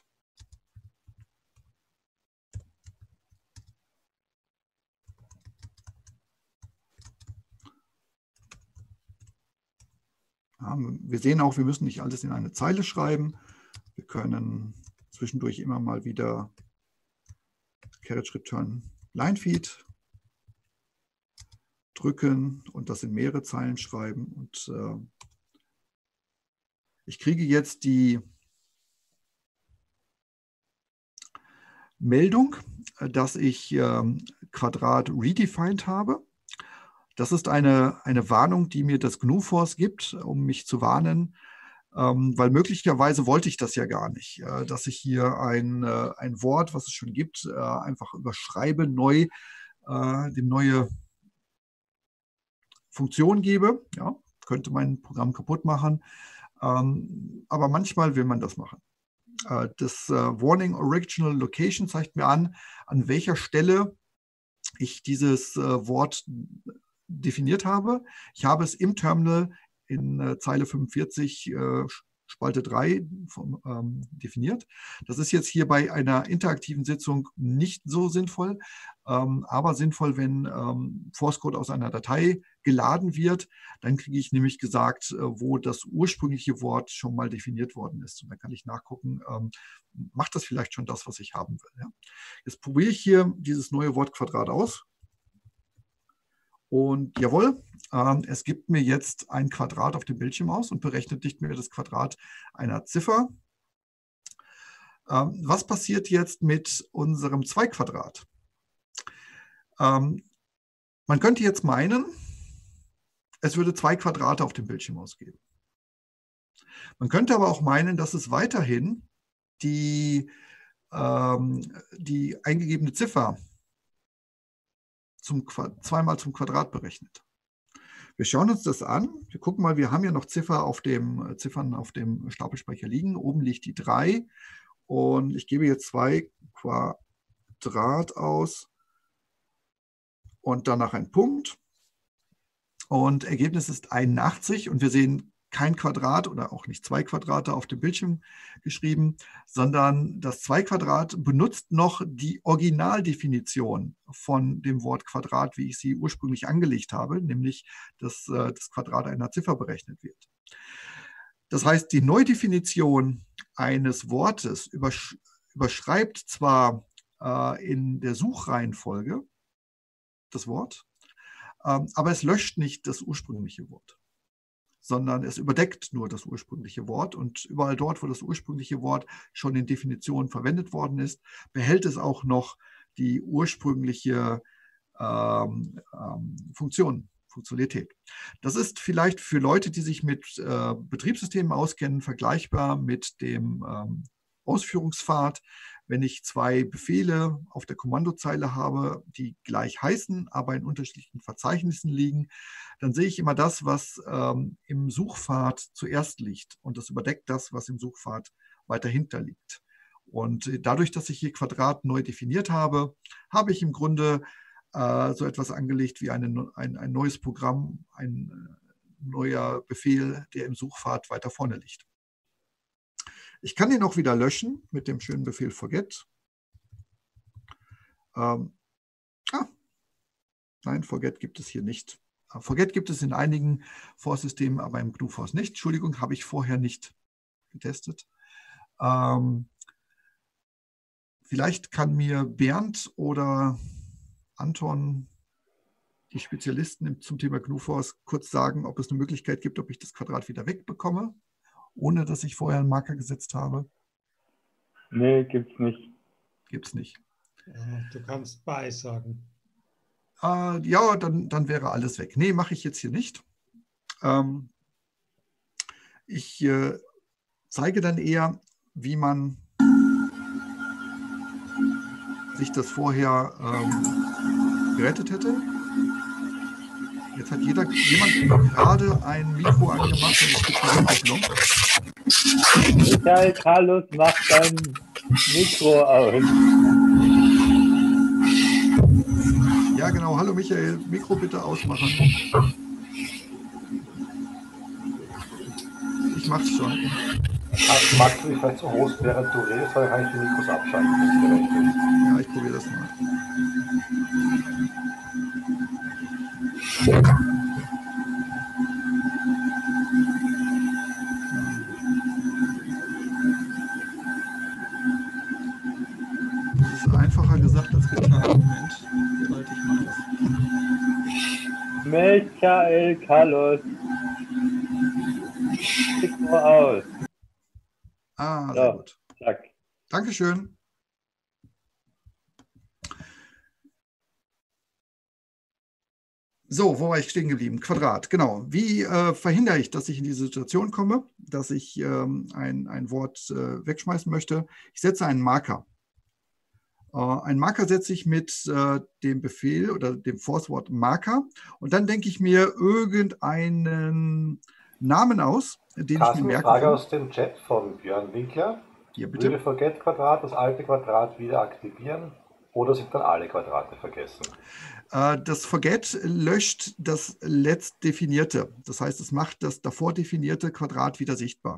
Ja, wir sehen auch, wir müssen nicht alles in eine Zeile schreiben. Wir können zwischendurch immer mal wieder Carriage Return Linefeed drücken und das in mehrere Zeilen schreiben. Und äh, ich kriege jetzt die, Meldung, dass ich ähm, Quadrat redefined habe. Das ist eine, eine Warnung, die mir das G N U-Force gibt, um mich zu warnen, ähm, weil möglicherweise wollte ich das ja gar nicht, äh, dass ich hier ein, äh, ein Wort, was es schon gibt, äh, einfach überschreibe, neu, äh, dem neue Funktion gebe. Ja, könnte mein Programm kaputt machen, ähm, aber manchmal will man das machen. Äh, das äh, Warning Original Location zeigt mir an, an welcher Stelle ich dieses äh, Wort definiert habe. Ich habe es im Terminal in äh, Zeile fünfundvierzig, äh, Spalte drei vom, ähm, definiert. Das ist jetzt hier bei einer interaktiven Sitzung nicht so sinnvoll, ähm, aber sinnvoll, wenn ähm, Force Code aus einer Datei geladen wird. Dann kriege ich nämlich gesagt, äh, wo das ursprüngliche Wort schon mal definiert worden ist. Und dann kann ich nachgucken, ähm, macht das vielleicht schon das, was ich haben will. Ja? Jetzt probiere ich hier dieses neue Wortquadrat aus. Und jawohl, ähm, es gibt mir jetzt ein Quadrat auf dem Bildschirm aus und berechnet nicht mehr das Quadrat einer Ziffer. Ähm, was passiert jetzt mit unserem zwei Quadrat? Ähm, man könnte jetzt meinen, es würde zwei Quadrate auf dem Bildschirm ausgeben. Man könnte aber auch meinen, dass es weiterhin die, ähm, die eingegebene Ziffer zum, zweimal zum Quadrat berechnet. Wir schauen uns das an. Wir gucken mal, wir haben ja noch Ziffer auf dem, Ziffern auf dem Stapelspeicher liegen. Oben liegt die drei und ich gebe jetzt zwei Quadrat aus und danach ein Punkt. Und Ergebnis ist einundachtzig und wir sehen kein Quadrat oder auch nicht zwei Quadrate auf dem Bildschirm geschrieben, sondern das zwei Quadrat benutzt noch die Originaldefinition von dem Wort Quadrat, wie ich sie ursprünglich angelegt habe, nämlich dass äh, das Quadrat einer Ziffer berechnet wird. Das heißt, die Neudefinition eines Wortes übersch überschreibt zwar äh, in der Suchreihenfolge das Wort, äh, aber es löscht nicht das ursprüngliche Wort, sondern es überdeckt nur das ursprüngliche Wort und überall dort, wo das ursprüngliche Wort schon in Definitionen verwendet worden ist, behält es auch noch die ursprüngliche ähm, ähm, Funktion, Funktionalität. Das ist vielleicht für Leute, die sich mit äh, Betriebssystemen auskennen, vergleichbar mit dem ähm, Ausführungspfad. Wenn ich zwei Befehle auf der Kommandozeile habe, die gleich heißen, aber in unterschiedlichen Verzeichnissen liegen, dann sehe ich immer das, was ähm, im Suchpfad zuerst liegt. Und das überdeckt das, was im Suchpfad weiter hinter liegt. Und dadurch, dass ich hier Quadrat neu definiert habe, habe ich im Grunde äh, so etwas angelegt wie eine, ein, ein neues Programm, ein äh, neuer Befehl, der im Suchpfad weiter vorne liegt. Ich kann ihn auch wieder löschen mit dem schönen Befehl forget. Ähm, ah, nein, forget gibt es hier nicht. Forget gibt es in einigen Force-Systemen, aber im G N U-Force nicht. Entschuldigung, habe ich vorher nicht getestet. Ähm, vielleicht kann mir Bernd oder Anton, die Spezialisten zum Thema G N U-Force, kurz sagen, ob es eine Möglichkeit gibt, ob ich das Quadrat wieder wegbekomme, ohne dass ich vorher einen Marker gesetzt habe. Nee, gibt's nicht. Gibt's nicht. Ja, du kannst bei sagen. Äh, ja, dann, dann wäre alles weg. Nee, mache ich jetzt hier nicht. Ähm, ich äh, zeige dann eher, wie man sich das vorher ähm, gerettet hätte. Jetzt hat jeder, jemand gerade ein Mikro angemacht und es gibt eine Rückkopplung. Michael Carlos macht dein Mikro aus. Ja, genau. Hallo Michael, Mikro bitte ausmachen. Ich mach's schon. Ach, magst du dich vielleicht zu Host, während du redest, weil kann ich die Mikros abschalten, wenn es dir recht ist. Ja, ich probiere das mal. Das ist einfacher gesagt als getan. Moment, Gewalt, ich mache das. Michael Carlos. Mikro aus. Ah, sehr So, gut. zack. Dankeschön. So, wo war ich stehen geblieben? Quadrat, genau. Wie äh, verhindere ich, dass ich in diese Situation komme, dass ich ähm, ein, ein Wort äh, wegschmeißen möchte? Ich setze einen Marker. Äh, einen Marker setze ich mit äh, dem Befehl oder dem Force-Wort Marker und dann denke ich mir irgendeinen Namen aus, den Carsten, ich mir merken Frage kann. aus dem Chat von Björn Winkler. Hier bitte. Würde Forget-Quadrat das alte Quadrat wieder aktivieren oder sind dann alle Quadrate vergessen? Das Forget löscht das letzt definierte. Das heißt, es macht das davor definierte Quadrat wieder sichtbar.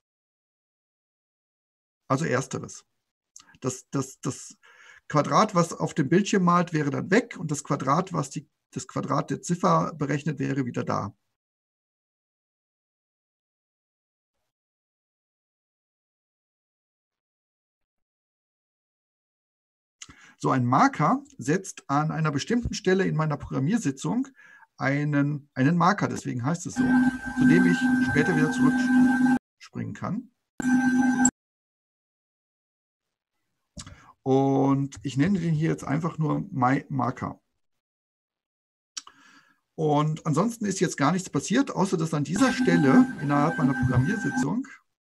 Also ersteres. Das, das, das Quadrat, was auf dem Bildschirm malt, wäre dann weg und das Quadrat, was die, das Quadrat der Ziffer berechnet, wäre wieder da. So ein Marker setzt an einer bestimmten Stelle in meiner Programmiersitzung einen, einen Marker, deswegen heißt es so, zu dem ich später wieder zurückspringen kann. Und ich nenne den hier jetzt einfach nur myMarker. Und ansonsten ist jetzt gar nichts passiert, außer dass an dieser Stelle innerhalb meiner Programmiersitzung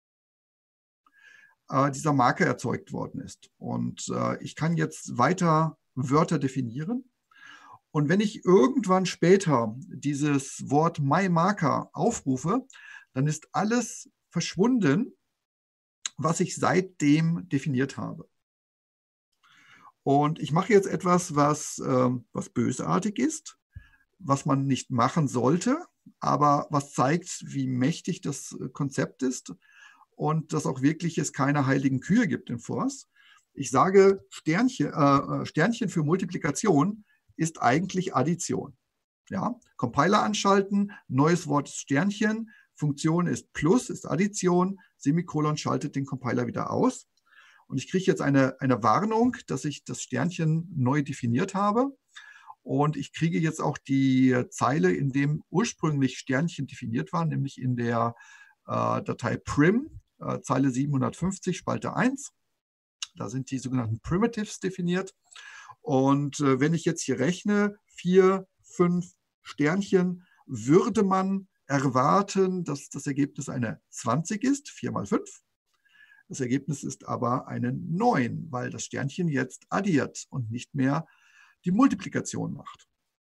äh, dieser Marker erzeugt worden ist. Und äh, ich kann jetzt weiter Wörter definieren. Und wenn ich irgendwann später dieses Wort myMarker aufrufe, dann ist alles verschwunden, was ich seitdem definiert habe. Und ich mache jetzt etwas, was, äh, was bösartig ist, was man nicht machen sollte, aber was zeigt, wie mächtig das Konzept ist und dass auch wirklich es keine heiligen Kühe gibt in Force. Ich sage, Sternchen, äh, Sternchen für Multiplikation ist eigentlich Addition. Ja? Compiler anschalten, neues Wort ist Sternchen, Funktion ist Plus, ist Addition, Semikolon schaltet den Compiler wieder aus. Und ich kriege jetzt eine, eine Warnung, dass ich das Sternchen neu definiert habe. Und ich kriege jetzt auch die Zeile, in dem ursprünglich Sternchen definiert waren, nämlich in der äh, Datei prim, äh, Zeile siebenhundertfünfzig, Spalte eins. Da sind die sogenannten Primitives definiert. Und äh, wenn ich jetzt hier rechne, vier, fünf Sternchen, würde man erwarten, dass das Ergebnis eine zwanzig ist, vier mal fünf. Das Ergebnis ist aber eine neun, weil das Sternchen jetzt addiert und nicht mehr die Multiplikation macht.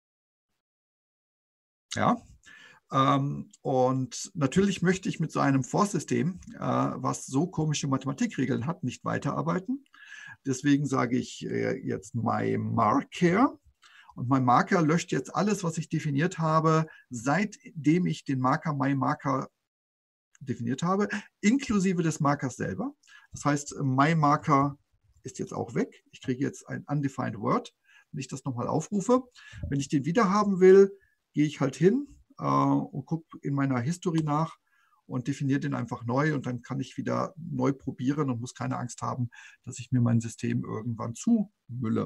Ja, ähm, und natürlich möchte ich mit so einem For-System, äh, was so komische Mathematikregeln hat, nicht weiterarbeiten. Deswegen sage ich äh, jetzt myMarker. Und myMarker löscht jetzt alles, was ich definiert habe, seitdem ich den Marker myMarker definiert habe, inklusive des Markers selber. Das heißt, myMarker ist jetzt auch weg. Ich kriege jetzt ein undefined word, wenn ich das nochmal aufrufe. Wenn ich den wieder haben will, gehe ich halt hin äh, und gucke in meiner History nach und definiere den einfach neu und dann kann ich wieder neu probieren und muss keine Angst haben, dass ich mir mein System irgendwann zumülle.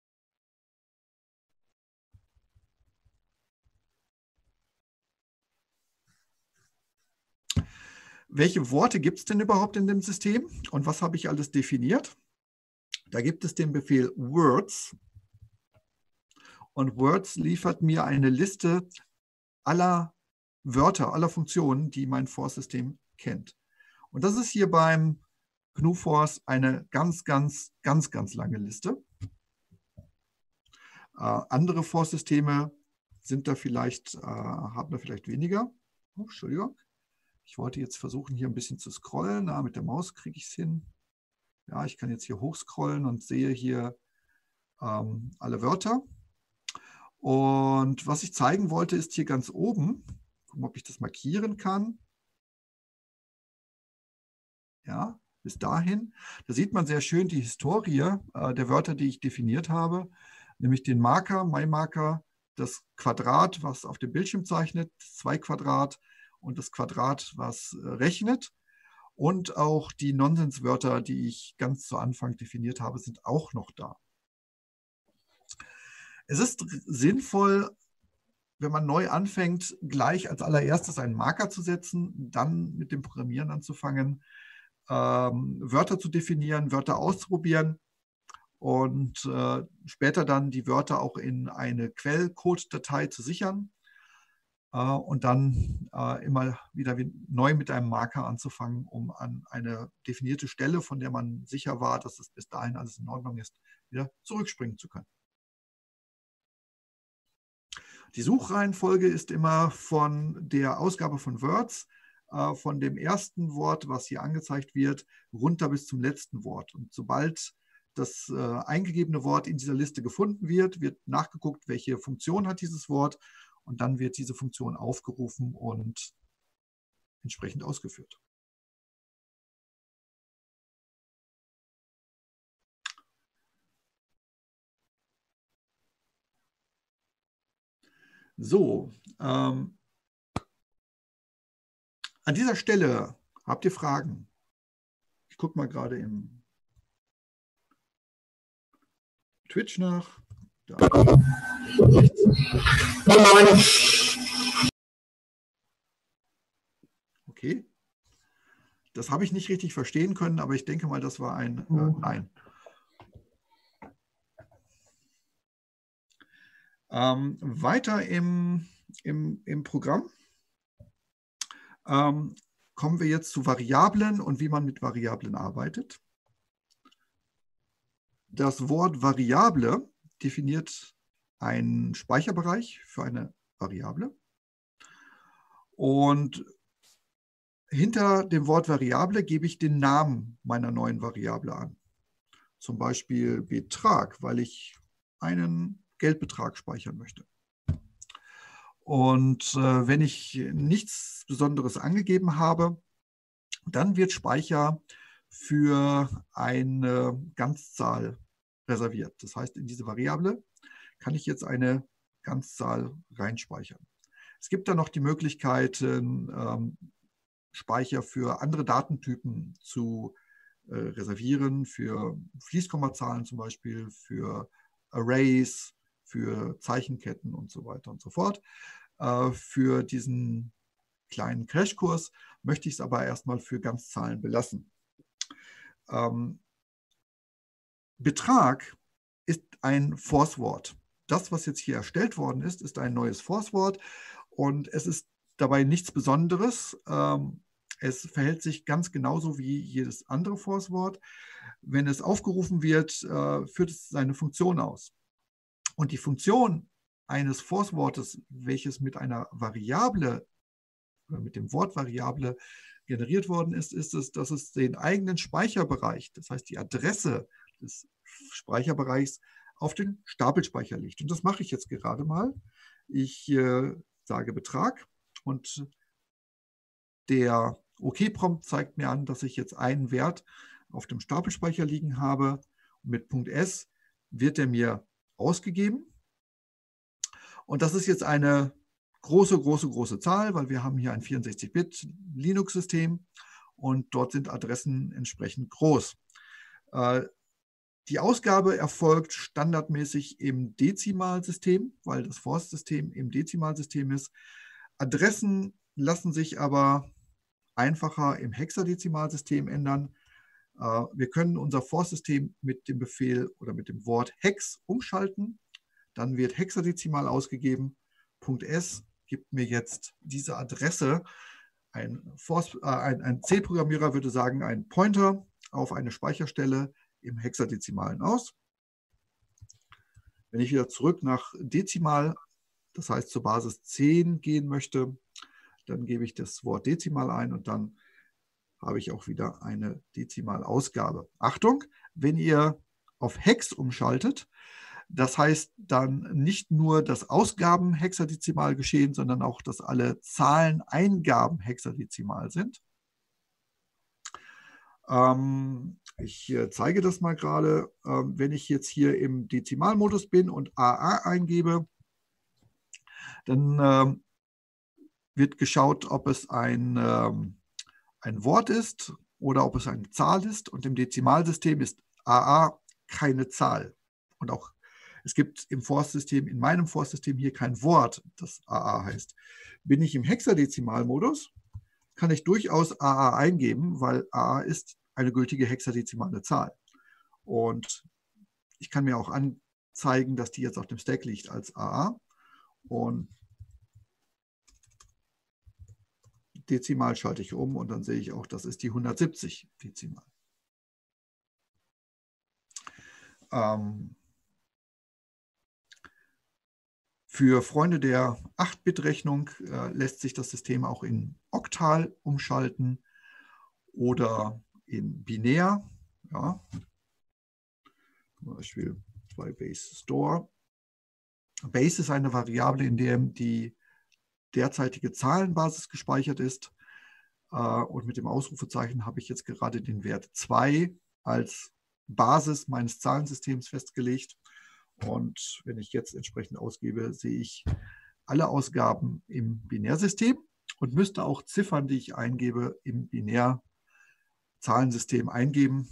Welche Worte gibt es denn überhaupt in dem System und was habe ich alles definiert? Da gibt es den Befehl words und words liefert mir eine Liste aller Wörter, aller Funktionen, die mein For-System kennt. Und das ist hier beim G N U Force eine ganz, ganz, ganz, ganz lange Liste. Äh, andere For-Systeme sind da vielleicht, äh, haben da vielleicht weniger. Oh, Entschuldigung. Ich wollte jetzt versuchen, hier ein bisschen zu scrollen. Na, mit der Maus kriege ich es hin. Ja, ich kann jetzt hier hochscrollen und sehe hier ähm, alle Wörter. Und was ich zeigen wollte, ist hier ganz oben. Gucken, ob ich das markieren kann. Ja, bis dahin. Da sieht man sehr schön die Historie äh, der Wörter, die ich definiert habe. Nämlich den Marker, myMarker, das Quadrat, was auf dem Bildschirm zeichnet, das zwei Quadrat, und das Quadrat, was rechnet. Und auch die Nonsenswörter, die ich ganz zu Anfang definiert habe, sind auch noch da. Es ist sinnvoll, wenn man neu anfängt, gleich als allererstes einen Marker zu setzen, dann mit dem Programmieren anzufangen, ähm, Wörter zu definieren, Wörter auszuprobieren und äh, später dann die Wörter auch in eine Quellcode-Datei zu sichern äh, und dann äh, immer wieder neu mit einem Marker anzufangen, um an eine definierte Stelle, von der man sicher war, dass es bis dahin alles in Ordnung ist, wieder zurückspringen zu können. Die Suchreihenfolge ist immer von der Ausgabe von Words, äh, von dem ersten Wort, was hier angezeigt wird, runter bis zum letzten Wort. Und sobald das äh, eingegebene Wort in dieser Liste gefunden wird, wird nachgeguckt, welche Funktion hat dieses Wort, und dann wird diese Funktion aufgerufen und entsprechend ausgeführt. So, ähm, an dieser Stelle habt ihr Fragen? Ich gucke mal gerade im Twitch nach. Da. Okay. Das habe ich nicht richtig verstehen können, aber ich denke mal, das war ein äh, Nein. Ähm, weiter im, im, im Programm ähm, kommen wir jetzt zu Variablen und wie man mit Variablen arbeitet. Das Wort Variable definiert einen Speicherbereich für eine Variable. Und hinter dem Wort Variable gebe ich den Namen meiner neuen Variable an. Zum Beispiel Betrag, weil ich einen Geldbetrag speichern möchte. Und äh, wenn ich nichts Besonderes angegeben habe, dann wird Speicher für eine Ganzzahl reserviert. Das heißt, in diese Variable kann ich jetzt eine Ganzzahl reinspeichern. Es gibt dann noch die Möglichkeit, ähm, Speicher für andere Datentypen zu äh, reservieren, für Fließkommazahlen zum Beispiel, für Arrays, für Zeichenketten und so weiter und so fort. Äh, für diesen kleinen Crashkurs möchte ich es aber erstmal für Ganzzahlen belassen. Ähm, Betrag ist ein Force-Wort. Das, was jetzt hier erstellt worden ist, ist ein neues Force-Wort und es ist dabei nichts Besonderes. Ähm, es verhält sich ganz genauso wie jedes andere Force-Wort. Wenn es aufgerufen wird, äh, führt es seine Funktion aus. Und die Funktion eines Force-Wortes, welches mit einer Variable oder mit dem Wort Variable generiert worden ist, ist es, dass es den eigenen Speicherbereich, das heißt die Adresse des Speicherbereichs, auf den Stapelspeicher legt. Und das mache ich jetzt gerade mal. Ich äh, sage Betrag und der OK-Prompt zeigt mir an, dass ich jetzt einen Wert auf dem Stapelspeicher liegen habe. Und mit Punkt S wird er mir ausgegeben. Und das ist jetzt eine große, große, große Zahl, weil wir haben hier ein vierundsechzig Bit Linux-System und dort sind Adressen entsprechend groß. Äh, die Ausgabe erfolgt standardmäßig im Dezimalsystem, weil das Force-System im Dezimalsystem ist. Adressen lassen sich aber einfacher im Hexadezimalsystem ändern. Äh, wir können unser Force-System mit dem Befehl oder mit dem Wort Hex umschalten. Dann wird hexadezimal ausgegeben. Punkt S gibt mir jetzt diese Adresse. Ein, äh, ein, ein C-Programmierer würde sagen, ein Pointer auf eine Speicherstelle im Hexadezimalen aus. Wenn ich wieder zurück nach Dezimal, das heißt zur Basis zehn gehen möchte, dann gebe ich das Wort Dezimal ein und dann habe ich auch wieder eine Dezimalausgabe. Achtung, wenn ihr auf Hex umschaltet, das heißt dann nicht nur, dass Ausgaben hexadezimal geschehen, sondern auch, dass alle Zahleneingaben hexadezimal sind. Ähm, ich zeige das mal gerade. Ähm, wenn ich jetzt hier im Dezimalmodus bin und A A eingebe, dann ähm, wird geschaut, ob es ein, ähm, ein Wort ist oder ob es eine Zahl ist. Und im Dezimalsystem ist A A keine Zahl. Und auch es gibt im Force-System, in meinem Force-System hier kein Wort, das A A heißt. Bin ich im Hexadezimalmodus, kann ich durchaus A A eingeben, weil A A ist eine gültige hexadezimale Zahl. Und ich kann mir auch anzeigen, dass die jetzt auf dem Stack liegt als A A. Und dezimal schalte ich um und dann sehe ich auch, das ist die hundertsiebzig Dezimal. Ähm, für Freunde der acht Bit Rechnung äh, lässt sich das System auch in Oktal umschalten oder in binär. Ja. Zum Beispiel bei Base Store. Base ist eine Variable, in der die derzeitige Zahlenbasis gespeichert ist. Und mit dem Ausrufezeichen habe ich jetzt gerade den Wert zwei als Basis meines Zahlensystems festgelegt. Und wenn ich jetzt entsprechend ausgebe, sehe ich alle Ausgaben im Binärsystem und müsste auch Ziffern, die ich eingebe, im Binärzahlensystem eingeben.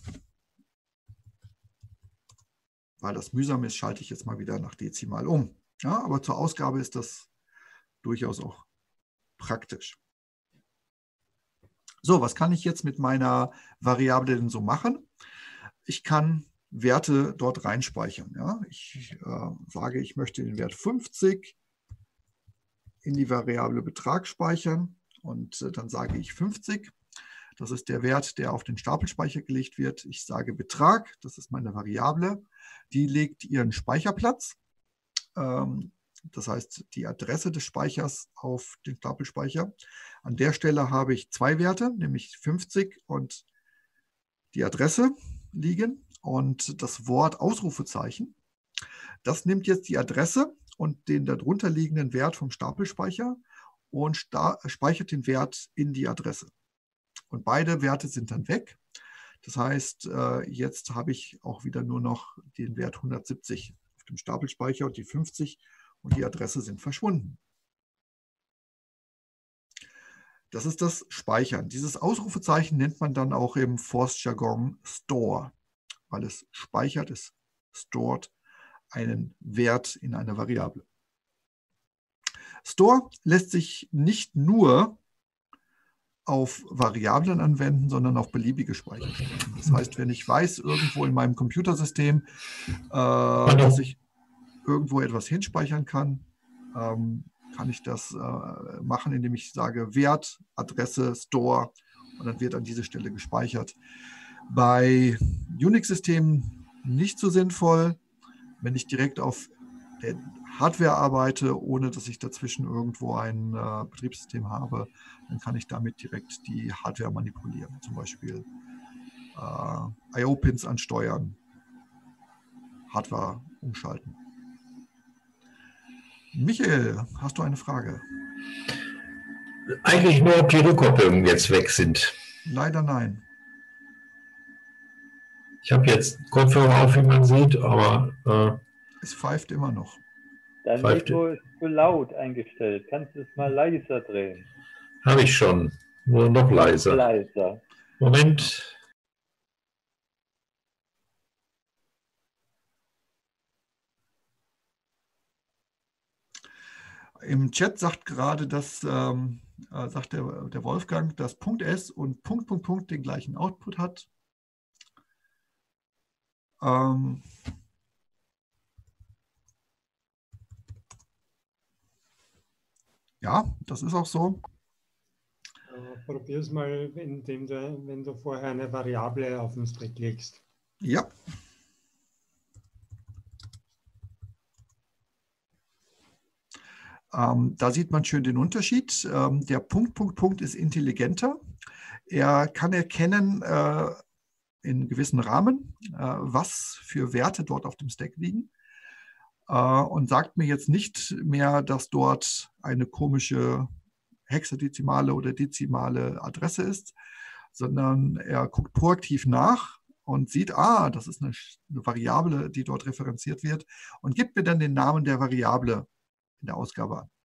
Weil das mühsam ist, schalte ich jetzt mal wieder nach Dezimal um. Ja, aber zur Ausgabe ist das durchaus auch praktisch. So, was kann ich jetzt mit meiner Variable denn so machen? Ich kann Werte dort reinspeichern. Ja, ich äh, sage, ich möchte den Wert fünfzig in die Variable Betrag speichern und äh, dann sage ich fünfzig. Das ist der Wert, der auf den Stapelspeicher gelegt wird. Ich sage Betrag, das ist meine Variable. Die legt ihren Speicherplatz, ähm, das heißt die Adresse des Speichers auf den Stapelspeicher. An der Stelle habe ich zwei Werte, nämlich fünfzig und die Adresse liegen. Und das Wort Ausrufezeichen, das nimmt jetzt die Adresse und den darunter liegenden Wert vom Stapelspeicher und speichert den Wert in die Adresse. Und beide Werte sind dann weg. Das heißt, jetzt habe ich auch wieder nur noch den Wert hundertsiebzig auf dem Stapelspeicher und die fünfzig und die Adresse sind verschwunden. Das ist das Speichern. Dieses Ausrufezeichen nennt man dann auch im Force-Jargon Store, weil es speichert, es stored einen Wert in eine Variable. Store lässt sich nicht nur auf Variablen anwenden, sondern auf beliebige Speicherstellen. Das heißt, wenn ich weiß, irgendwo in meinem Computersystem, äh, dass ich irgendwo etwas hinspeichern kann, ähm, kann ich das äh, machen, indem ich sage Wert, Adresse, Store und dann wird an diese Stelle gespeichert. Bei Unix-Systemen nicht so sinnvoll, wenn ich direkt auf der Hardware arbeite, ohne dass ich dazwischen irgendwo ein äh, Betriebssystem habe, dann kann ich damit direkt die Hardware manipulieren. Zum Beispiel äh, I O-Pins ansteuern, Hardware umschalten. Michael, hast du eine Frage? Eigentlich nur, ob die Rückkopplungen jetzt weg sind. Leider nein. Ich habe jetzt Kopfhörer auf, wie man sieht, aber äh, es pfeift immer noch. Dein Pfeift Mikro ist zu laut eingestellt. Kannst du es mal leiser drehen? habe ich schon, nur noch leiser. Leiser. Moment. Im Chat sagt gerade, dass ähm, äh, sagt der, der Wolfgang, dass Punkt S und Punkt, Punkt, Punkt den gleichen Output hat. Ähm, ja, das ist auch so. Äh, Probier es mal, indem du, wenn du vorher eine Variable auf den Stack legst. Ja. Ähm, da sieht man schön den Unterschied. Ähm, der Punkt, Punkt, Punkt ist intelligenter. Er kann erkennen äh, in gewissen Rahmen, äh, was für Werte dort auf dem Stack liegen äh, und sagt mir jetzt nicht mehr, dass dort eine komische hexadezimale oder dezimale Adresse ist, sondern er guckt proaktiv nach und sieht, ah, das ist eine, eine Variable, die dort referenziert wird und gibt mir dann den Namen der Variable in der Ausgabe an.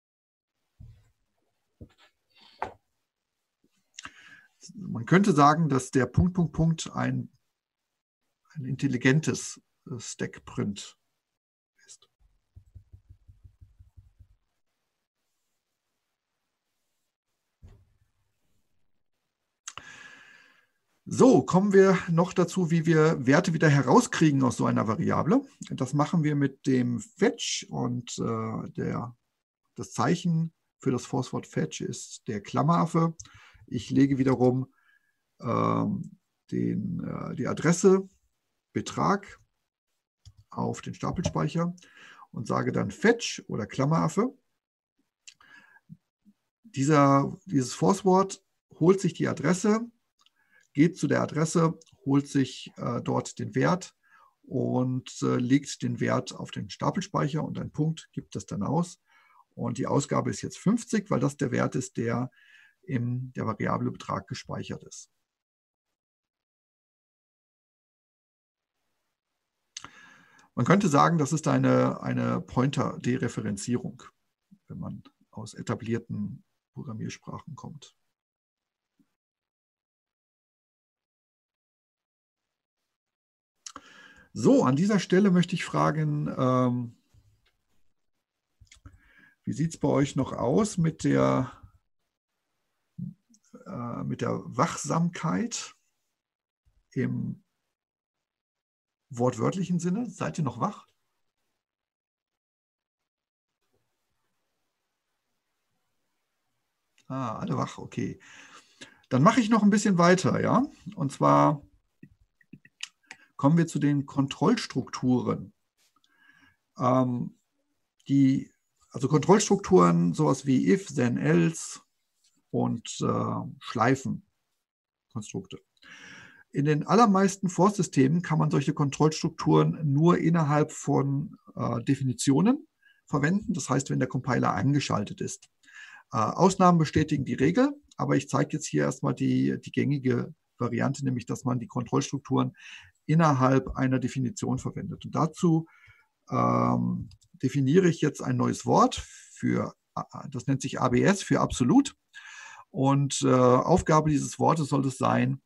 Man könnte sagen, dass der Punkt, Punkt, Punkt ein, ein intelligentes Stack-Print ist. So, kommen wir noch dazu, wie wir Werte wieder herauskriegen aus so einer Variable. Das machen wir mit dem Fetch und äh, der, das Zeichen für das Force-Wort Fetch ist der Klammeraffe. Ich lege wiederum ähm, den, äh, die Adresse, Betrag auf den Stapelspeicher und sage dann Fetch oder Klammeraffe. Dieser, dieses Force-Wort holt sich die Adresse, geht zu der Adresse, holt sich äh, dort den Wert und äh, legt den Wert auf den Stapelspeicher und ein Punkt gibt es dann aus. Und die Ausgabe ist jetzt fünfzig, weil das der Wert ist, der in der Variable Betrag gespeichert ist. Man könnte sagen, das ist eine, eine Pointer-Dereferenzierung, wenn man aus etablierten Programmiersprachen kommt. So, an dieser Stelle möchte ich fragen, ähm, wie sieht es bei euch noch aus mit der, äh, mit der Wachsamkeit im wortwörtlichen Sinne? Seid ihr noch wach? Ah, alle wach, okay. Dann mache ich noch ein bisschen weiter, ja. Und zwar kommen wir zu den Kontrollstrukturen. Ähm, die, also Kontrollstrukturen, sowas wie if, then, else und äh, Schleifenkonstrukte. In den allermeisten Force-Systemen kann man solche Kontrollstrukturen nur innerhalb von äh, Definitionen verwenden. Das heißt, wenn der Compiler eingeschaltet ist. Äh, Ausnahmen bestätigen die Regel, aber ich zeige jetzt hier erstmal die, die gängige Variante, nämlich dass man die Kontrollstrukturen innerhalb einer Definition verwendet. Und dazu ähm, definiere ich jetzt ein neues Wort für, das nennt sich A B S, für absolut. Und äh, Aufgabe dieses Wortes soll es sein,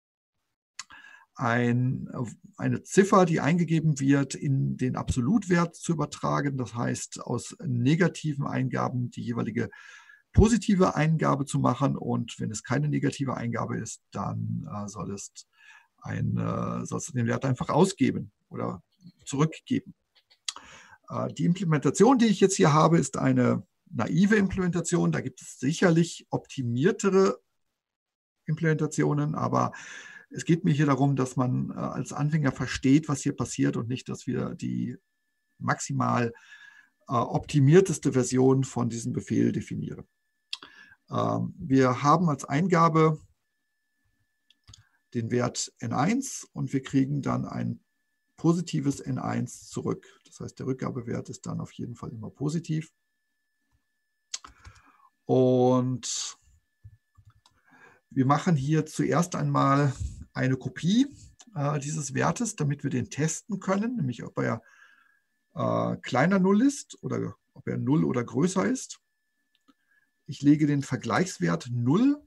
ein, eine Ziffer, die eingegeben wird, in den Absolutwert zu übertragen. Das heißt, aus negativen Eingaben die jeweilige positive Eingabe zu machen. Und wenn es keine negative Eingabe ist, dann äh, soll es ein, äh, soll es den Wert einfach ausgeben oder zurückgeben. Äh, die Implementation, die ich jetzt hier habe, ist eine naive Implementation. Da gibt es sicherlich optimiertere Implementationen, aber es geht mir hier darum, dass man äh, als Anfänger versteht, was hier passiert und nicht, dass wir die maximal äh, optimierteste Version von diesem Befehl definieren. Ähm, wir haben als Eingabe den Wert N eins und wir kriegen dann ein positives N eins zurück. Das heißt, der Rückgabewert ist dann auf jeden Fall immer positiv. Und wir machen hier zuerst einmal eine Kopie äh, dieses Wertes, damit wir den testen können, nämlich ob er äh, kleiner null ist oder ob er null oder größer ist. Ich lege den Vergleichswert null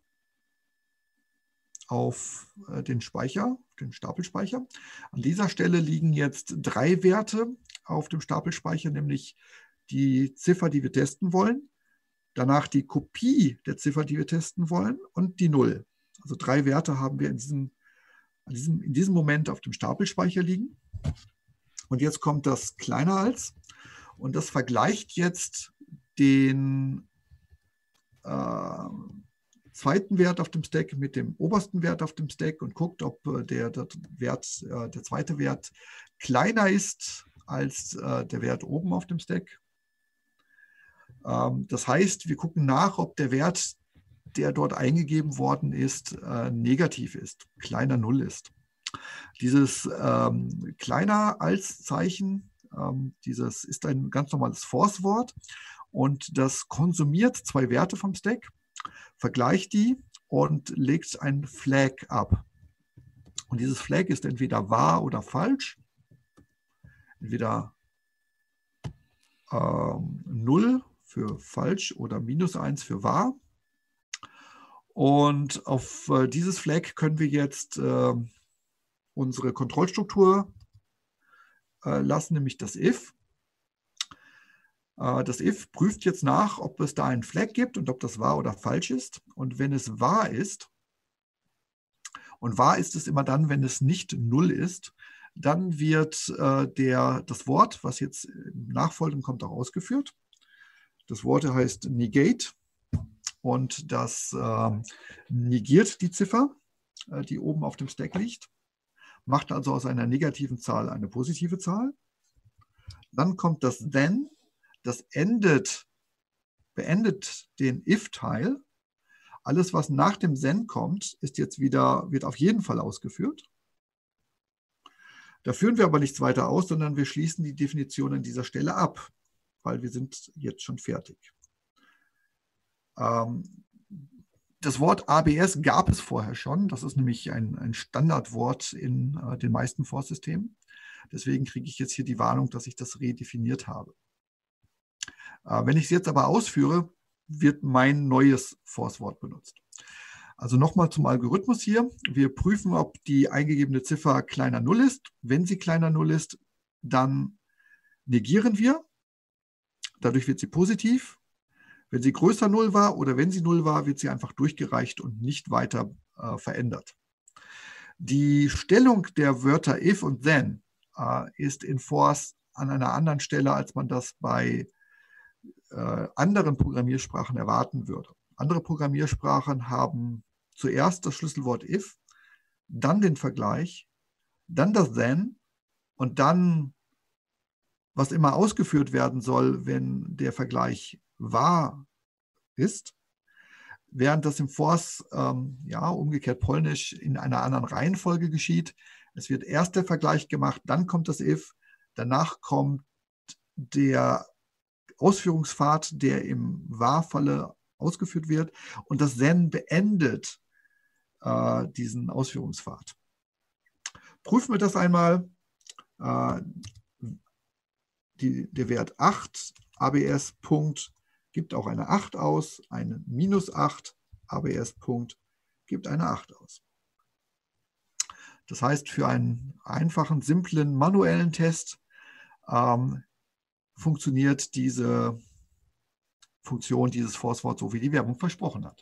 auf äh, den Speicher, den Stapelspeicher. An dieser Stelle liegen jetzt drei Werte auf dem Stapelspeicher, nämlich die Ziffer, die wir testen wollen, danach die Kopie der Ziffer, die wir testen wollen und die null. Also drei Werte haben wir in diesem, in diesem, in diesem Moment auf dem Stapelspeicher liegen. Und jetzt kommt das kleiner als. Und das vergleicht jetzt den äh, zweiten Wert auf dem Stack mit dem obersten Wert auf dem Stack und guckt, ob äh, der, der, Wert, äh, der zweite Wert kleiner ist als äh, der Wert oben auf dem Stack. Ähm, das heißt, wir gucken nach, ob der Wert, der dort eingegeben worden ist, äh, negativ ist, kleiner null ist. Dieses ähm, kleiner als Zeichen, ähm, dieses ist ein ganz normales Force-Wort und das konsumiert zwei Werte vom Stack, vergleicht die und legt ein Flag ab. Und dieses Flag ist entweder wahr oder falsch, entweder ähm, null für falsch oder minus eins für wahr. Und auf äh, dieses Flag können wir jetzt äh, unsere Kontrollstruktur äh, lassen, nämlich das if. Äh, das if prüft jetzt nach, ob es da einen Flag gibt und ob das wahr oder falsch ist. Und wenn es wahr ist Und wahr ist es immer dann, wenn es nicht null ist. Dann wird äh, der, das Wort, was jetzt im Nachfolgenden kommt, auch ausgeführt. Das Wort heißt negate und das äh, negiert die Ziffer, äh, die oben auf dem Stack liegt. Macht also aus einer negativen Zahl eine positive Zahl. Dann kommt das then, das endet, beendet den if-Teil. Alles, was nach dem then kommt, ist jetzt wieder, wird auf jeden Fall ausgeführt. Da führen wir aber nichts weiter aus, sondern wir schließen die Definition an dieser Stelle ab, weil wir sind jetzt schon fertig. Ähm, das Wort A B S gab es vorher schon. Das ist nämlich ein, ein Standardwort in äh, den meisten Force-Systemen. Deswegen kriege ich jetzt hier die Warnung, dass ich das redefiniert habe. Äh, wenn ich es jetzt aber ausführe, wird mein neues Force-Wort benutzt. Also nochmal zum Algorithmus hier. Wir prüfen, ob die eingegebene Ziffer kleiner null ist. Wenn sie kleiner null ist, dann negieren wir. Dadurch wird sie positiv. Wenn sie größer null war oder wenn sie null war, wird sie einfach durchgereicht und nicht weiter äh, verändert. Die Stellung der Wörter if und then äh, ist in Force an einer anderen Stelle, als man das bei äh, anderen Programmiersprachen erwarten würde. Andere Programmiersprachen haben zuerst das Schlüsselwort if, dann den Vergleich, dann das then und dann, was immer ausgeführt werden soll, wenn der Vergleich wahr ist, während das im Force, ähm, ja, umgekehrt polnisch, in einer anderen Reihenfolge geschieht. Es wird erst der Vergleich gemacht, dann kommt das if, danach kommt der Ausführungspfad, der im Wahr-Falle ausgeführt wird und das then beendet äh, diesen Ausführungspfad. Prüfen wir das einmal. Äh, die, der Wert acht, A B S Punkt, gibt auch eine acht aus, eine minus acht, A B S Punkt, gibt eine acht aus. Das heißt, für einen einfachen, simplen, manuellen Test ähm, funktioniert diese Funktion, dieses Force-Wort, so wie die Werbung versprochen hat.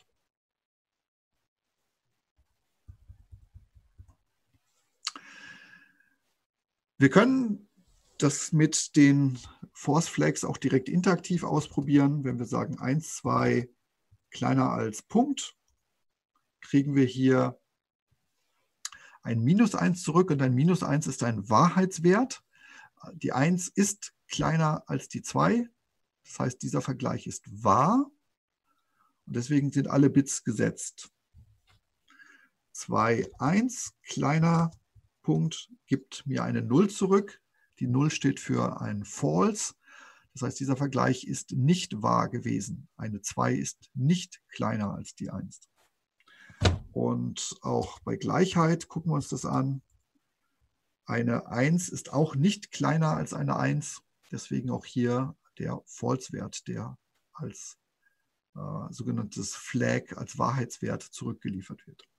Wir können das mit den Force Flags auch direkt interaktiv ausprobieren. Wenn wir sagen eins, zwei kleiner als Punkt, kriegen wir hier ein Minus eins zurück und ein Minus eins ist ein Wahrheitswert. Die eins ist kleiner als die zwei. Das heißt, dieser Vergleich ist wahr und deswegen sind alle Bits gesetzt. zwei, eins, kleiner Punkt, gibt mir eine null zurück. Die null steht für ein False. Das heißt, dieser Vergleich ist nicht wahr gewesen. Eine zwei ist nicht kleiner als die eins. Und auch bei Gleichheit gucken wir uns das an. Eine eins ist auch nicht kleiner als eine eins. Deswegen auch hier der False-Wert, der als äh, sogenanntes Flag, als Wahrheitswert zurückgeliefert wird.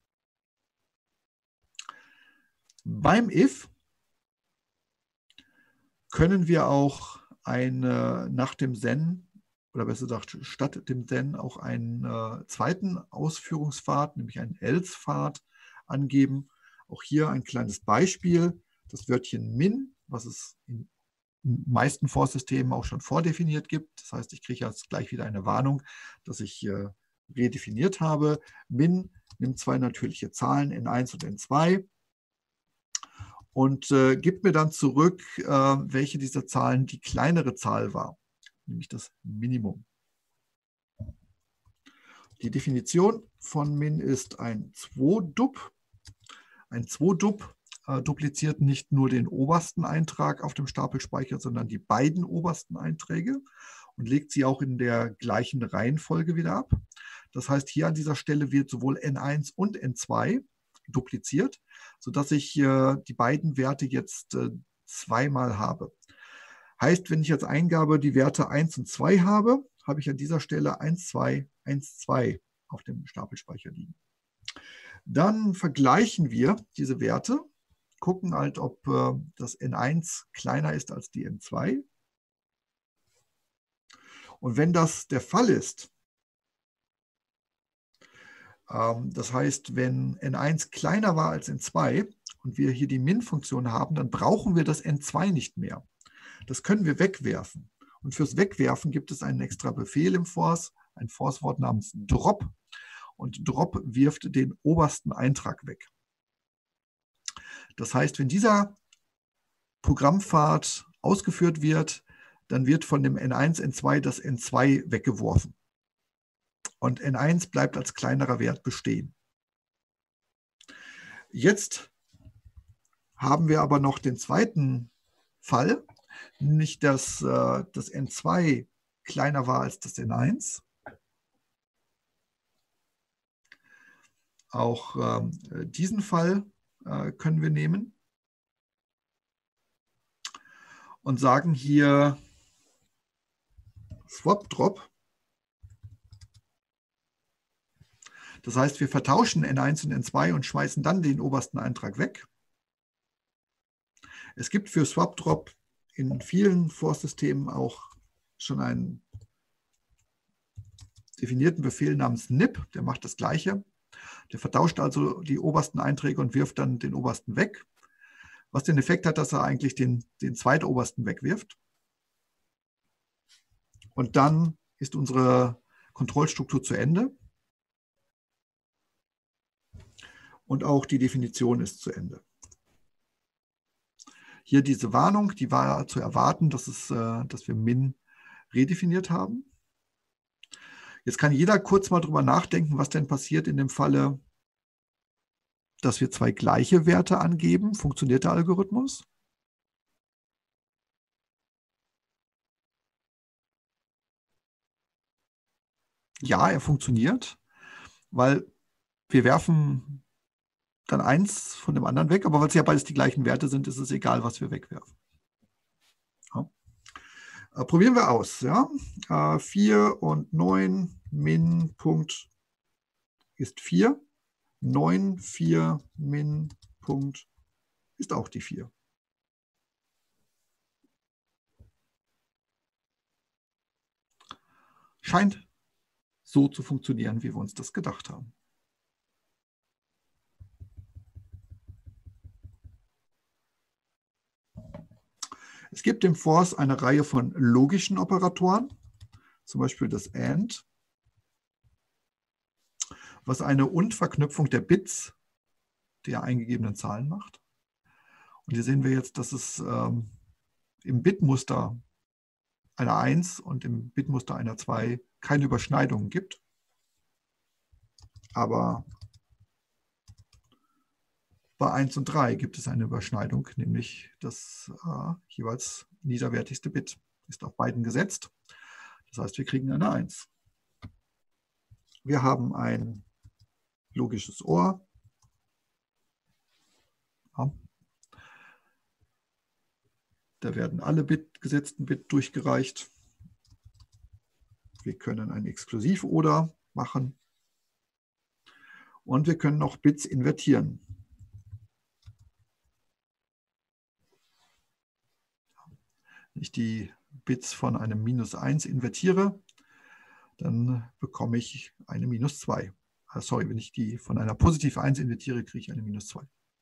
Beim if können wir auch eine, nach dem then, oder besser gesagt statt dem then, auch einen äh, zweiten Ausführungspfad, nämlich einen else-Pfad angeben. Auch hier ein kleines Beispiel. Das Wörtchen min, was es in den meisten Force-Systemen auch schon vordefiniert gibt. Das heißt, ich kriege jetzt gleich wieder eine Warnung, dass ich äh, redefiniert habe. Min nimmt zwei natürliche Zahlen, n eins und n zwei. Und äh, gibt mir dann zurück, äh, welche dieser Zahlen die kleinere Zahl war, nämlich das Minimum. Die Definition von min ist ein zwei-Dub. Ein zwei-Dub äh, dupliziert nicht nur den obersten Eintrag auf dem Stapelspeicher, sondern die beiden obersten Einträge und legt sie auch in der gleichen Reihenfolge wieder ab. Das heißt, hier an dieser Stelle wird sowohl n eins und n zwei dupliziert, sodass ich äh, die beiden Werte jetzt äh, zweimal habe. Heißt, wenn ich als Eingabe die Werte eins und zwei habe, habe ich an dieser Stelle eins, zwei, eins, zwei auf dem Stapelspeicher liegen. Dann vergleichen wir diese Werte, gucken halt, ob äh, das n eins kleiner ist als die n zwei. Und wenn das der Fall ist, Ähm, das heißt, wenn N eins kleiner war als N zwei und wir hier die Min-Funktion haben, dann brauchen wir das N zwei nicht mehr. Das können wir wegwerfen. Und fürs Wegwerfen gibt es einen extra Befehl im Force, ein Force-Wort namens Drop. Und Drop wirft den obersten Eintrag weg. Das heißt, wenn dieser Programmpfad ausgeführt wird, dann wird von dem N eins, N zwei das N zwei weggeworfen. Und N eins bleibt als kleinerer Wert bestehen. Jetzt haben wir aber noch den zweiten Fall, nämlich dass äh, das N zwei kleiner war als das N eins. Auch ähm, diesen Fall äh, können wir nehmen und sagen hier Swap Drop. Das heißt, wir vertauschen N eins und N zwei und schmeißen dann den obersten Eintrag weg. Es gibt für Swap Drop in vielen Force-Systemen auch schon einen definierten Befehl namens N I P, der macht das Gleiche. Der vertauscht also die obersten Einträge und wirft dann den obersten weg. Was den Effekt hat, dass er eigentlich den, den zweitobersten wegwirft. Und dann ist unsere Kontrollstruktur zu Ende. Und auch die Definition ist zu Ende. Hier diese Warnung, die war zu erwarten, dass, es, äh, dass wir Min redefiniert haben. Jetzt kann jeder kurz mal drüber nachdenken, was denn passiert in dem Falle, dass wir zwei gleiche Werte angeben. Funktioniert der Algorithmus? Ja, er funktioniert, weil wir werfen dann eins von dem anderen weg, aber weil es ja beides die gleichen Werte sind, ist es egal, was wir wegwerfen. Ja. Äh, probieren wir aus. Ja? Äh, vier und neun, Min, Punkt ist vier. neun, vier, Min, Punkt ist auch die vier. Scheint so zu funktionieren, wie wir uns das gedacht haben. Es gibt im Force eine Reihe von logischen Operatoren, zum Beispiel das AND, was eine Und-Verknüpfung der Bits der eingegebenen Zahlen macht. Und hier sehen wir jetzt, dass es ähm, im Bitmuster einer eins und im Bitmuster einer zwei keine Überschneidungen gibt. Aber bei eins und drei gibt es eine Überschneidung, nämlich das äh, jeweils niederwertigste Bit ist auf beiden gesetzt. Das heißt, wir kriegen eine eins. Wir haben ein logisches OR. Ja. Da werden alle Bit, gesetzten Bit durchgereicht. Wir können ein Exklusiv-Oder machen. Und wir können auch Bits invertieren. Wenn ich die Bits von einem Minus eins invertiere, dann bekomme ich eine Minus zwei. Ah, sorry, wenn ich die von einer Positiv eins invertiere, kriege ich eine Minus zwei.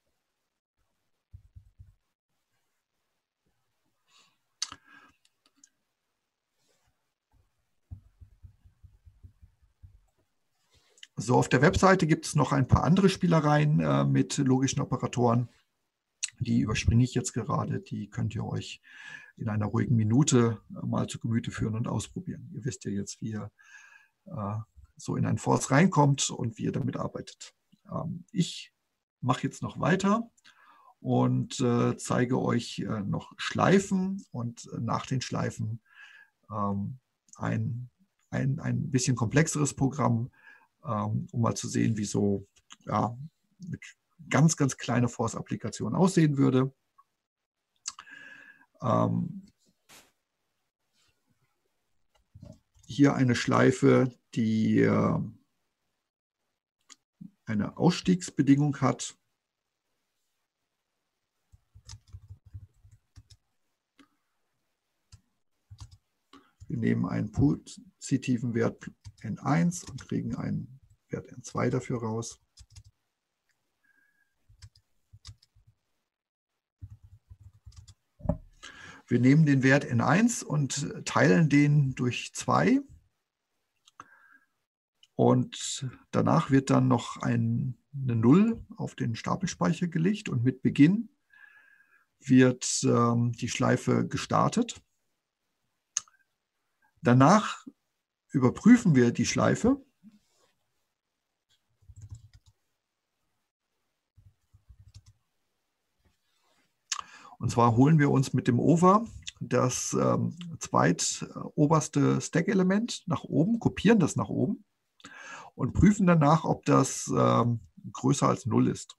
So, auf der Webseite gibt es noch ein paar andere Spielereien äh, mit logischen Operatoren. Die überspringe ich jetzt gerade. Die könnt ihr euch in einer ruhigen Minute äh, mal zu Gemüte führen und ausprobieren. Ihr wisst ja jetzt, wie ihr äh, so in ein Force reinkommt und wie ihr damit arbeitet. Ähm, ich mache jetzt noch weiter und äh, zeige euch äh, noch Schleifen und äh, nach den Schleifen ähm, ein, ein, ein bisschen komplexeres Programm, um mal zu sehen, wie so ja, eine ganz, ganz kleine Force-Applikation aussehen würde. Ähm, hier eine Schleife, die äh, eine Ausstiegsbedingung hat. Wir nehmen einen positiven Wert N eins und kriegen einen Wert N zwei dafür raus. Wir nehmen den Wert N eins und teilen den durch zwei. Und danach wird dann noch ein, eine Null auf den Stapelspeicher gelegt und mit Beginn wird ähm, die Schleife gestartet. Danach überprüfen wir die Schleife. Und zwar holen wir uns mit dem Over das ähm, zweitoberste Stack-Element nach oben, kopieren das nach oben und prüfen danach, ob das ähm, größer als null ist.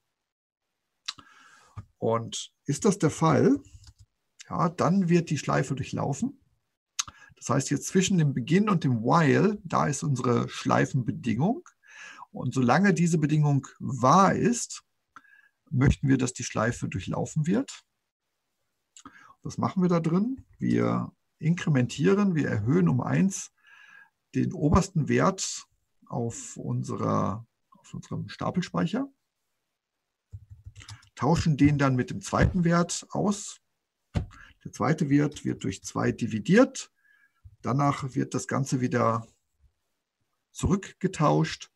Und ist das der Fall, ja, dann wird die Schleife durchlaufen. Das heißt, jetzt zwischen dem Beginn und dem While, da ist unsere Schleifenbedingung. Und solange diese Bedingung wahr ist, möchten wir, dass die Schleife durchlaufen wird. Was machen wir da drin? Wir inkrementieren, wir erhöhen um eins den obersten Wert auf, unserer, auf unserem Stapelspeicher, tauschen den dann mit dem zweiten Wert aus. Der zweite Wert wird durch zwei dividiert. Danach wird das Ganze wieder zurückgetauscht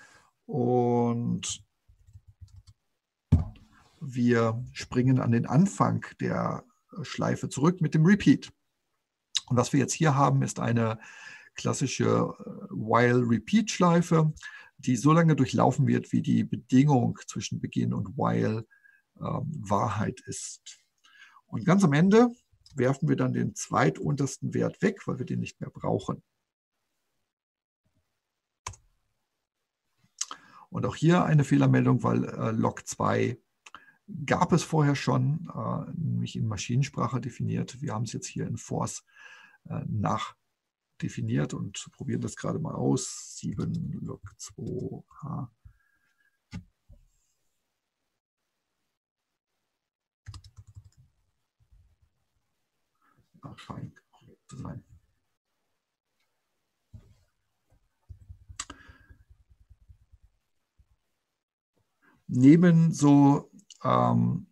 und wir springen an den Anfang der Schleife zurück mit dem Repeat. Und was wir jetzt hier haben, ist eine klassische While-Repeat-Schleife, die so lange durchlaufen wird, wie die Bedingung zwischen Beginn und While ähm, Wahrheit ist. Und ganz am Ende werfen wir dann den zweituntersten Wert weg, weil wir den nicht mehr brauchen. Und auch hier eine Fehlermeldung, weil äh, log zwei gab es vorher schon, äh, nämlich in Maschinensprache definiert. Wir haben es jetzt hier in Force äh, nachdefiniert und probieren das gerade mal aus. sieben log zwei h. Ach, scheint korrekt zu sein. Neben so ähm,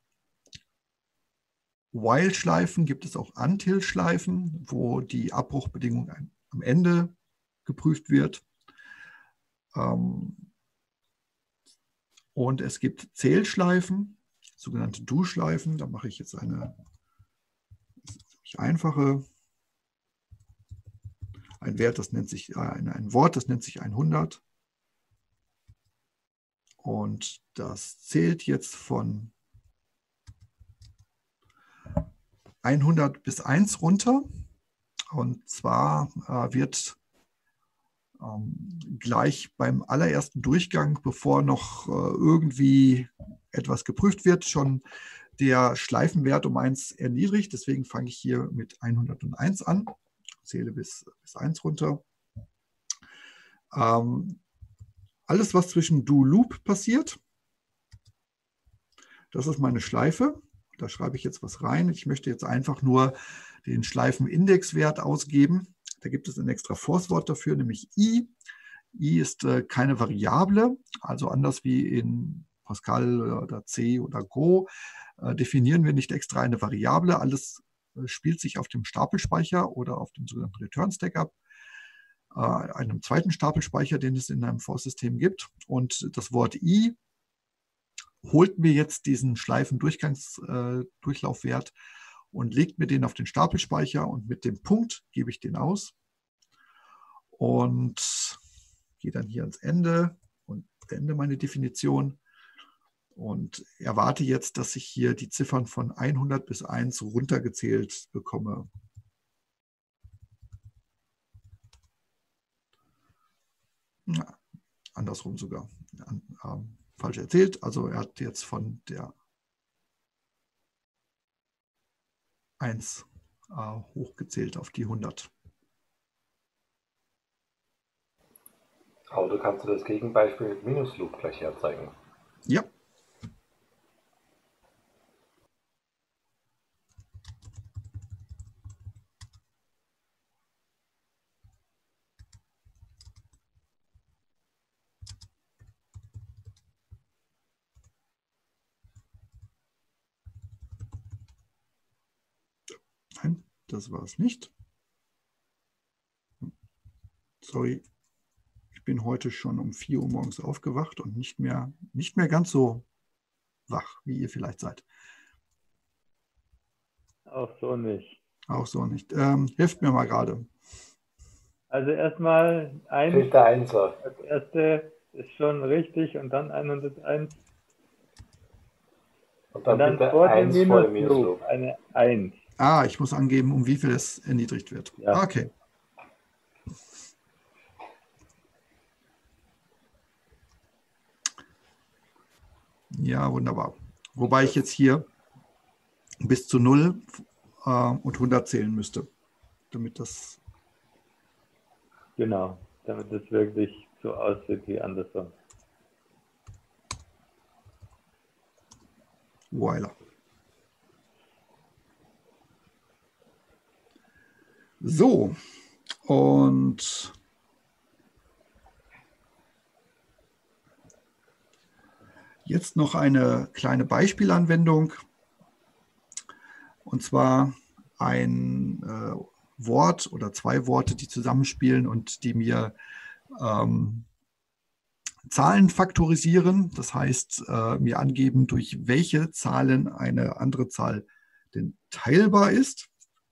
While-Schleifen gibt es auch Until-Schleifen, wo die Abbruchbedingung ein, am Ende geprüft wird. Ähm, und es gibt Zählschleifen, sogenannte Do-Schleifen. Da mache ich jetzt eine einfache, ein Wert, das nennt sich, äh, ein, ein Wort, das nennt sich hundert. Und das zählt jetzt von hundert bis eins runter. Und zwar äh, wird ähm, gleich beim allerersten Durchgang, bevor noch äh, irgendwie etwas geprüft wird, schon der Schleifenwert um eins erniedrigt. Deswegen fange ich hier mit hunderteins an, zähle bis, bis eins runter. Ähm, Alles, was zwischen Do-Loop passiert, das ist meine Schleife. Da schreibe ich jetzt was rein. Ich möchte jetzt einfach nur den Schleifenindexwert ausgeben. Da gibt es ein extra Force-Wort dafür, nämlich i. i ist äh, keine Variable, also anders wie in Pascal oder C oder Go äh, definieren wir nicht extra eine Variable. Alles äh, spielt sich auf dem Stapelspeicher oder auf dem sogenannten Return-Stack ab, einem zweiten Stapelspeicher, den es in einem Force-System gibt. Und das Wort i holt mir jetzt diesen Schleifendurchgangsdurchlaufwert äh, und legt mir den auf den Stapelspeicher und mit dem Punkt gebe ich den aus und gehe dann hier ans Ende und beende meine Definition und erwarte jetzt, dass ich hier die Ziffern von hundert bis eins runtergezählt bekomme. Ja, andersrum sogar. Ähm, falsch erzählt. Also er hat jetzt von der eins äh, hochgezählt auf die hundert. Aber du kannst dir das Gegenbeispiel mit Minus-Loop gleich herzeigen. Ja. das war es nicht. Sorry, ich bin heute schon um vier Uhr morgens aufgewacht und nicht mehr, nicht mehr ganz so wach, wie ihr vielleicht seid. Auch so nicht. Auch so nicht. Ähm, hilft mir mal gerade. Also erstmal eins, Fehlt der Einser. das erste ist schon richtig und dann hunderteins. Und Und dann, dann bitte vor dem eins vor dem Minusloop Minusloop. eine eins. Ah, ich muss angeben, um wie viel es erniedrigt wird. Ja. Okay. Ja, wunderbar. Wobei ich jetzt hier bis zu null äh, und hundert zählen müsste, damit das... Genau, damit es wirklich so aussieht wie andersrum. Voila. So, und jetzt noch eine kleine Beispielanwendung, und zwar ein äh, Wort oder zwei Worte, die zusammenspielen und die mir ähm, Zahlen faktorisieren, das heißt äh, mir angeben, durch welche Zahlen eine andere Zahl denn teilbar ist.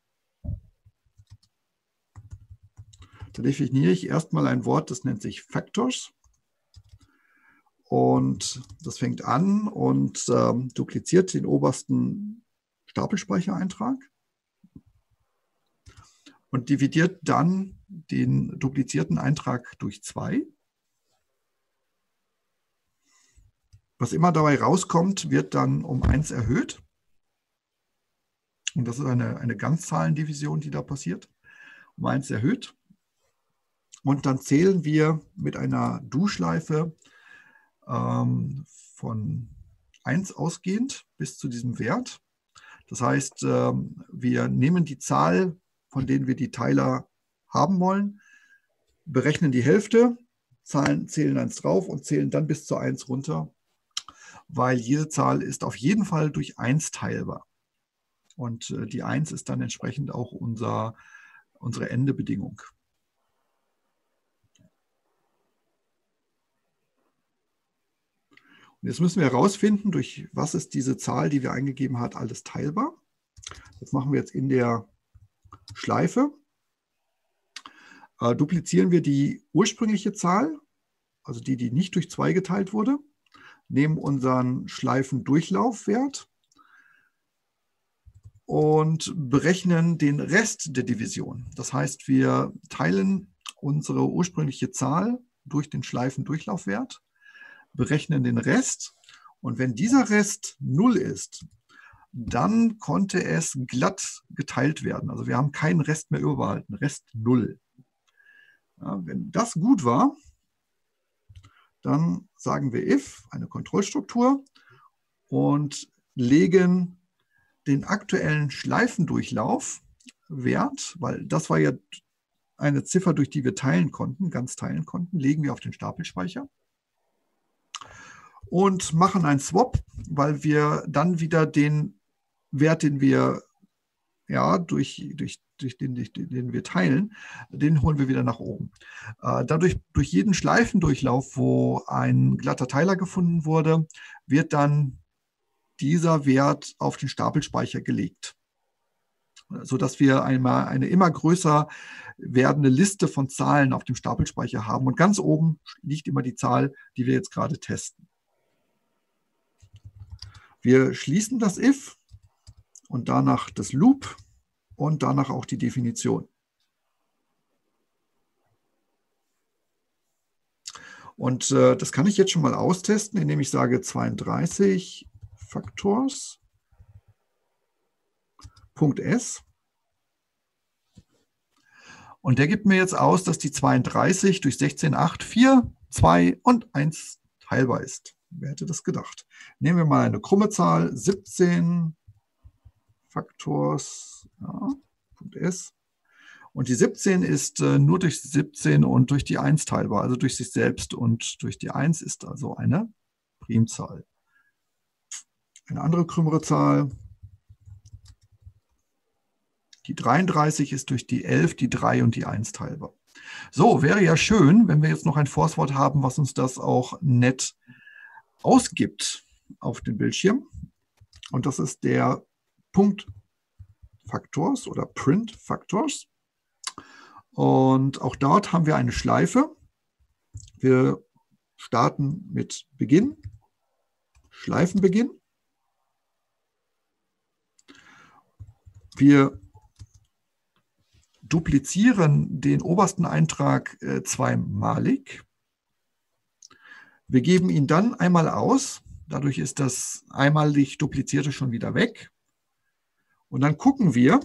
Da definiere ich erstmal ein Wort, das nennt sich Factors. Und das fängt an und ähm, dupliziert den obersten Stapelspeichereintrag und dividiert dann den duplizierten Eintrag durch zwei. Was immer dabei rauskommt, wird dann um eins erhöht. Und das ist eine, eine Ganzzahlendivision, die da passiert. Um eins erhöht. Und dann zählen wir mit einer Do-Schleife ähm, von eins ausgehend bis zu diesem Wert. Das heißt, ähm, wir nehmen die Zahl, von denen wir die Teiler haben wollen, berechnen die Hälfte, Zahlen, zählen eins drauf und zählen dann bis zu eins runter, weil jede Zahl ist auf jeden Fall durch eins teilbar. Und äh, die eins ist dann entsprechend auch unser, unsere Endebedingung. Und jetzt müssen wir herausfinden, durch was ist diese Zahl, die wir eingegeben haben, alles teilbar. Das machen wir jetzt in der Schleife. Äh, duplizieren wir die ursprüngliche Zahl, also die, die nicht durch zwei geteilt wurde, nehmen unseren Schleifendurchlaufwert und berechnen den Rest der Division. Das heißt, wir teilen unsere ursprüngliche Zahl durch den Schleifendurchlaufwert, berechnen den Rest und wenn dieser Rest null ist, dann konnte es glatt geteilt werden. Also wir haben keinen Rest mehr überbehalten, Rest null. Ja, wenn das gut war, dann sagen wir if, eine Kontrollstruktur, und legen den aktuellen Schleifendurchlaufwert, weil das war ja eine Ziffer, durch die wir teilen konnten, ganz teilen konnten, legen wir auf den Stapelspeicher. Und machen einen Swap, weil wir dann wieder den Wert, den wir ja, durch, durch, durch, den, durch den wir teilen, den holen wir wieder nach oben. Äh, dadurch, durch jeden Schleifendurchlauf, wo ein glatter Teiler gefunden wurde, wird dann dieser Wert auf den Stapelspeicher gelegt, sodass wir einmal eine immer größer werdende Liste von Zahlen auf dem Stapelspeicher haben. Und ganz oben liegt immer die Zahl, die wir jetzt gerade testen. Wir schließen das if und danach das Loop und danach auch die Definition. Und äh, das kann ich jetzt schon mal austesten, indem ich sage zweiunddreißig Factors Punkt S. Und der gibt mir jetzt aus, dass die zweiunddreißig durch sechzehn, acht, vier, zwei und eins teilbar ist. Wer hätte das gedacht? Nehmen wir mal eine krumme Zahl, siebzehn Factors ja, Punkt S. Und die siebzehn ist äh, nur durch siebzehn und durch die eins teilbar, also durch sich selbst. Und durch die eins ist also eine Primzahl. Eine andere krümmere Zahl, Die dreiunddreißig ist durch die elf, die drei und die eins teilbar. So, wäre ja schön, wenn wir jetzt noch ein Force-Wort haben, was uns das auch nett ausgibt auf dem Bildschirm. Und das ist der Punkt Factors oder Print Factors. Und auch dort haben wir eine Schleife. Wir starten mit Beginn, Schleifenbeginn. Wir duplizieren den obersten Eintrag äh, zweimalig. Wir geben ihn dann einmal aus. Dadurch ist das einmalig duplizierte schon wieder weg. Und dann gucken wir,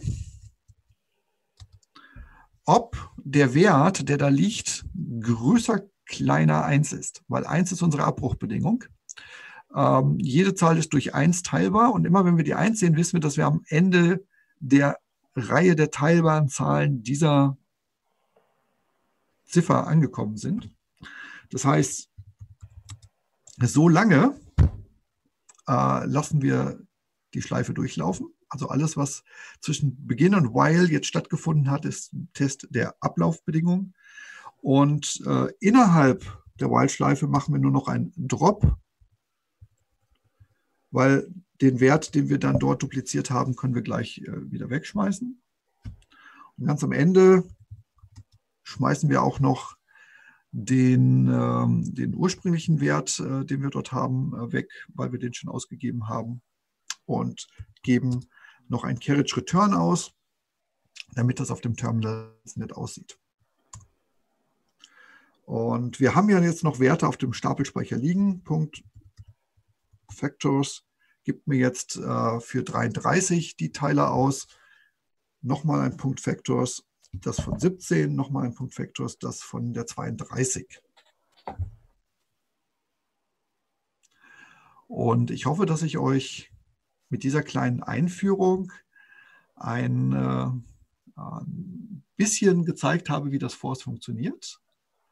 ob der Wert, der da liegt, größer, kleiner eins ist. Weil eins ist unsere Abbruchbedingung. Ähm, jede Zahl ist durch eins teilbar. Und immer wenn wir die eins sehen, wissen wir, dass wir am Ende der Reihe der teilbaren Zahlen dieser Ziffer angekommen sind. Das heißt, so lange äh, lassen wir die Schleife durchlaufen. Also alles, was zwischen Beginn und While jetzt stattgefunden hat, ist ein Test der Ablaufbedingungen. Und äh, innerhalb der While-Schleife machen wir nur noch einen Drop, weil den Wert, den wir dann dort dupliziert haben, können wir gleich äh, wieder wegschmeißen. Und ganz am Ende schmeißen wir auch noch den, äh, den ursprünglichen Wert, äh, den wir dort haben, äh, weg, weil wir den schon ausgegeben haben. Und geben noch ein Carriage Return aus, damit das auf dem Terminal nett aussieht. Und wir haben ja jetzt noch Werte auf dem Stapelspeicher liegen. Punkt Factors gibt mir jetzt äh, für dreiunddreißig die Teile aus. Nochmal ein Punkt Factors, das von siebzehn. Nochmal ein Punkt Factors, das von der zweiunddreißig. Und ich hoffe, dass ich euch mit dieser kleinen Einführung ein, äh, ein bisschen gezeigt habe, wie das Force funktioniert.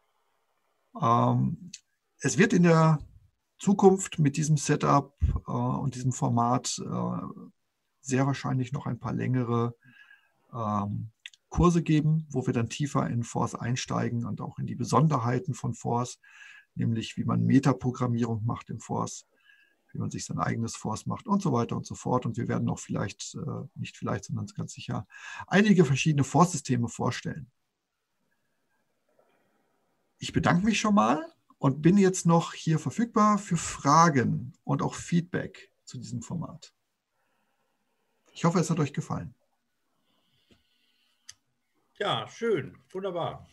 Ähm, es wird in der Zukunft mit diesem Setup äh, und diesem Format äh, sehr wahrscheinlich noch ein paar längere ähm, Kurse geben, wo wir dann tiefer in Force einsteigen und auch in die Besonderheiten von Force, nämlich wie man Metaprogrammierung macht im Force, wie man sich sein eigenes Force macht und so weiter und so fort. Und wir werden auch vielleicht, äh, nicht vielleicht, sondern ganz sicher, einige verschiedene Force-Systeme vorstellen. Ich bedanke mich schon mal und bin jetzt noch hier verfügbar für Fragen und auch Feedback zu diesem Format. Ich hoffe, es hat euch gefallen. Ja, schön, wunderbar.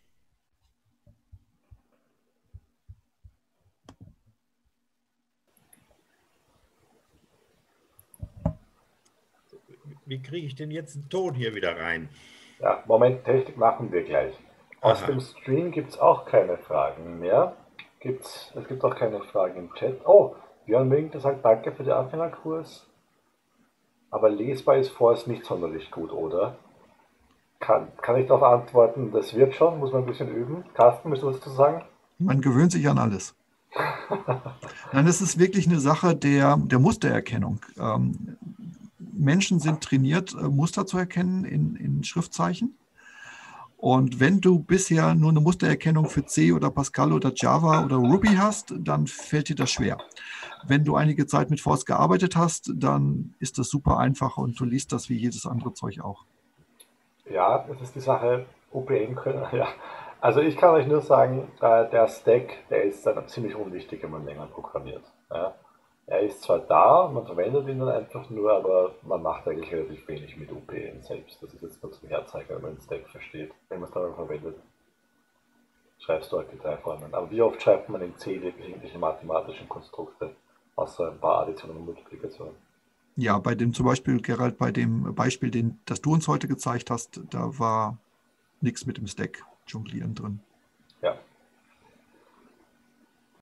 Wie kriege ich denn jetzt einen Ton hier wieder rein? Ja, Moment, Technik machen wir gleich. Aus Aha. dem Stream gibt es auch keine Fragen mehr. Gibt's, es gibt auch keine Fragen im Chat. Oh, Björn Wink sagt, danke für den Anfängerkurs. Aber lesbar ist Force nicht sonderlich gut, oder? Kann, kann ich darauf antworten, das wird schon, muss man ein bisschen üben. Carsten, möchtest du was dazu sagen? Man gewöhnt sich an alles. Nein, das ist wirklich eine Sache der, der Mustererkennung. Ähm, Menschen sind trainiert, Muster zu erkennen in, in Schriftzeichen. Und wenn du bisher nur eine Mustererkennung für C oder Pascal oder Java oder Ruby hast, dann fällt dir das schwer. Wenn du einige Zeit mit Force gearbeitet hast, dann ist das super einfach und du liest das wie jedes andere Zeug auch. Ja, das ist die Sache, O P N können, ja. Also ich kann euch nur sagen, der Stack, der ist dann ziemlich unwichtig, wenn man länger programmiert. Ja. Er ist zwar da, man verwendet ihn dann einfach nur, aber man macht eigentlich relativ wenig mit O P N selbst. Das ist jetzt nur zum Herzeigen, wenn man den Stack versteht. Wenn man es dann verwendet, schreibst du halt die drei Formeln. Aber wie oft schreibt man in C wirklich irgendwelche mathematischen Konstrukte, außer ein paar Additionen und Multiplikationen? Ja, bei dem zum Beispiel, Gerald, bei dem Beispiel, den, das du uns heute gezeigt hast, da war nichts mit dem Stack jonglieren drin.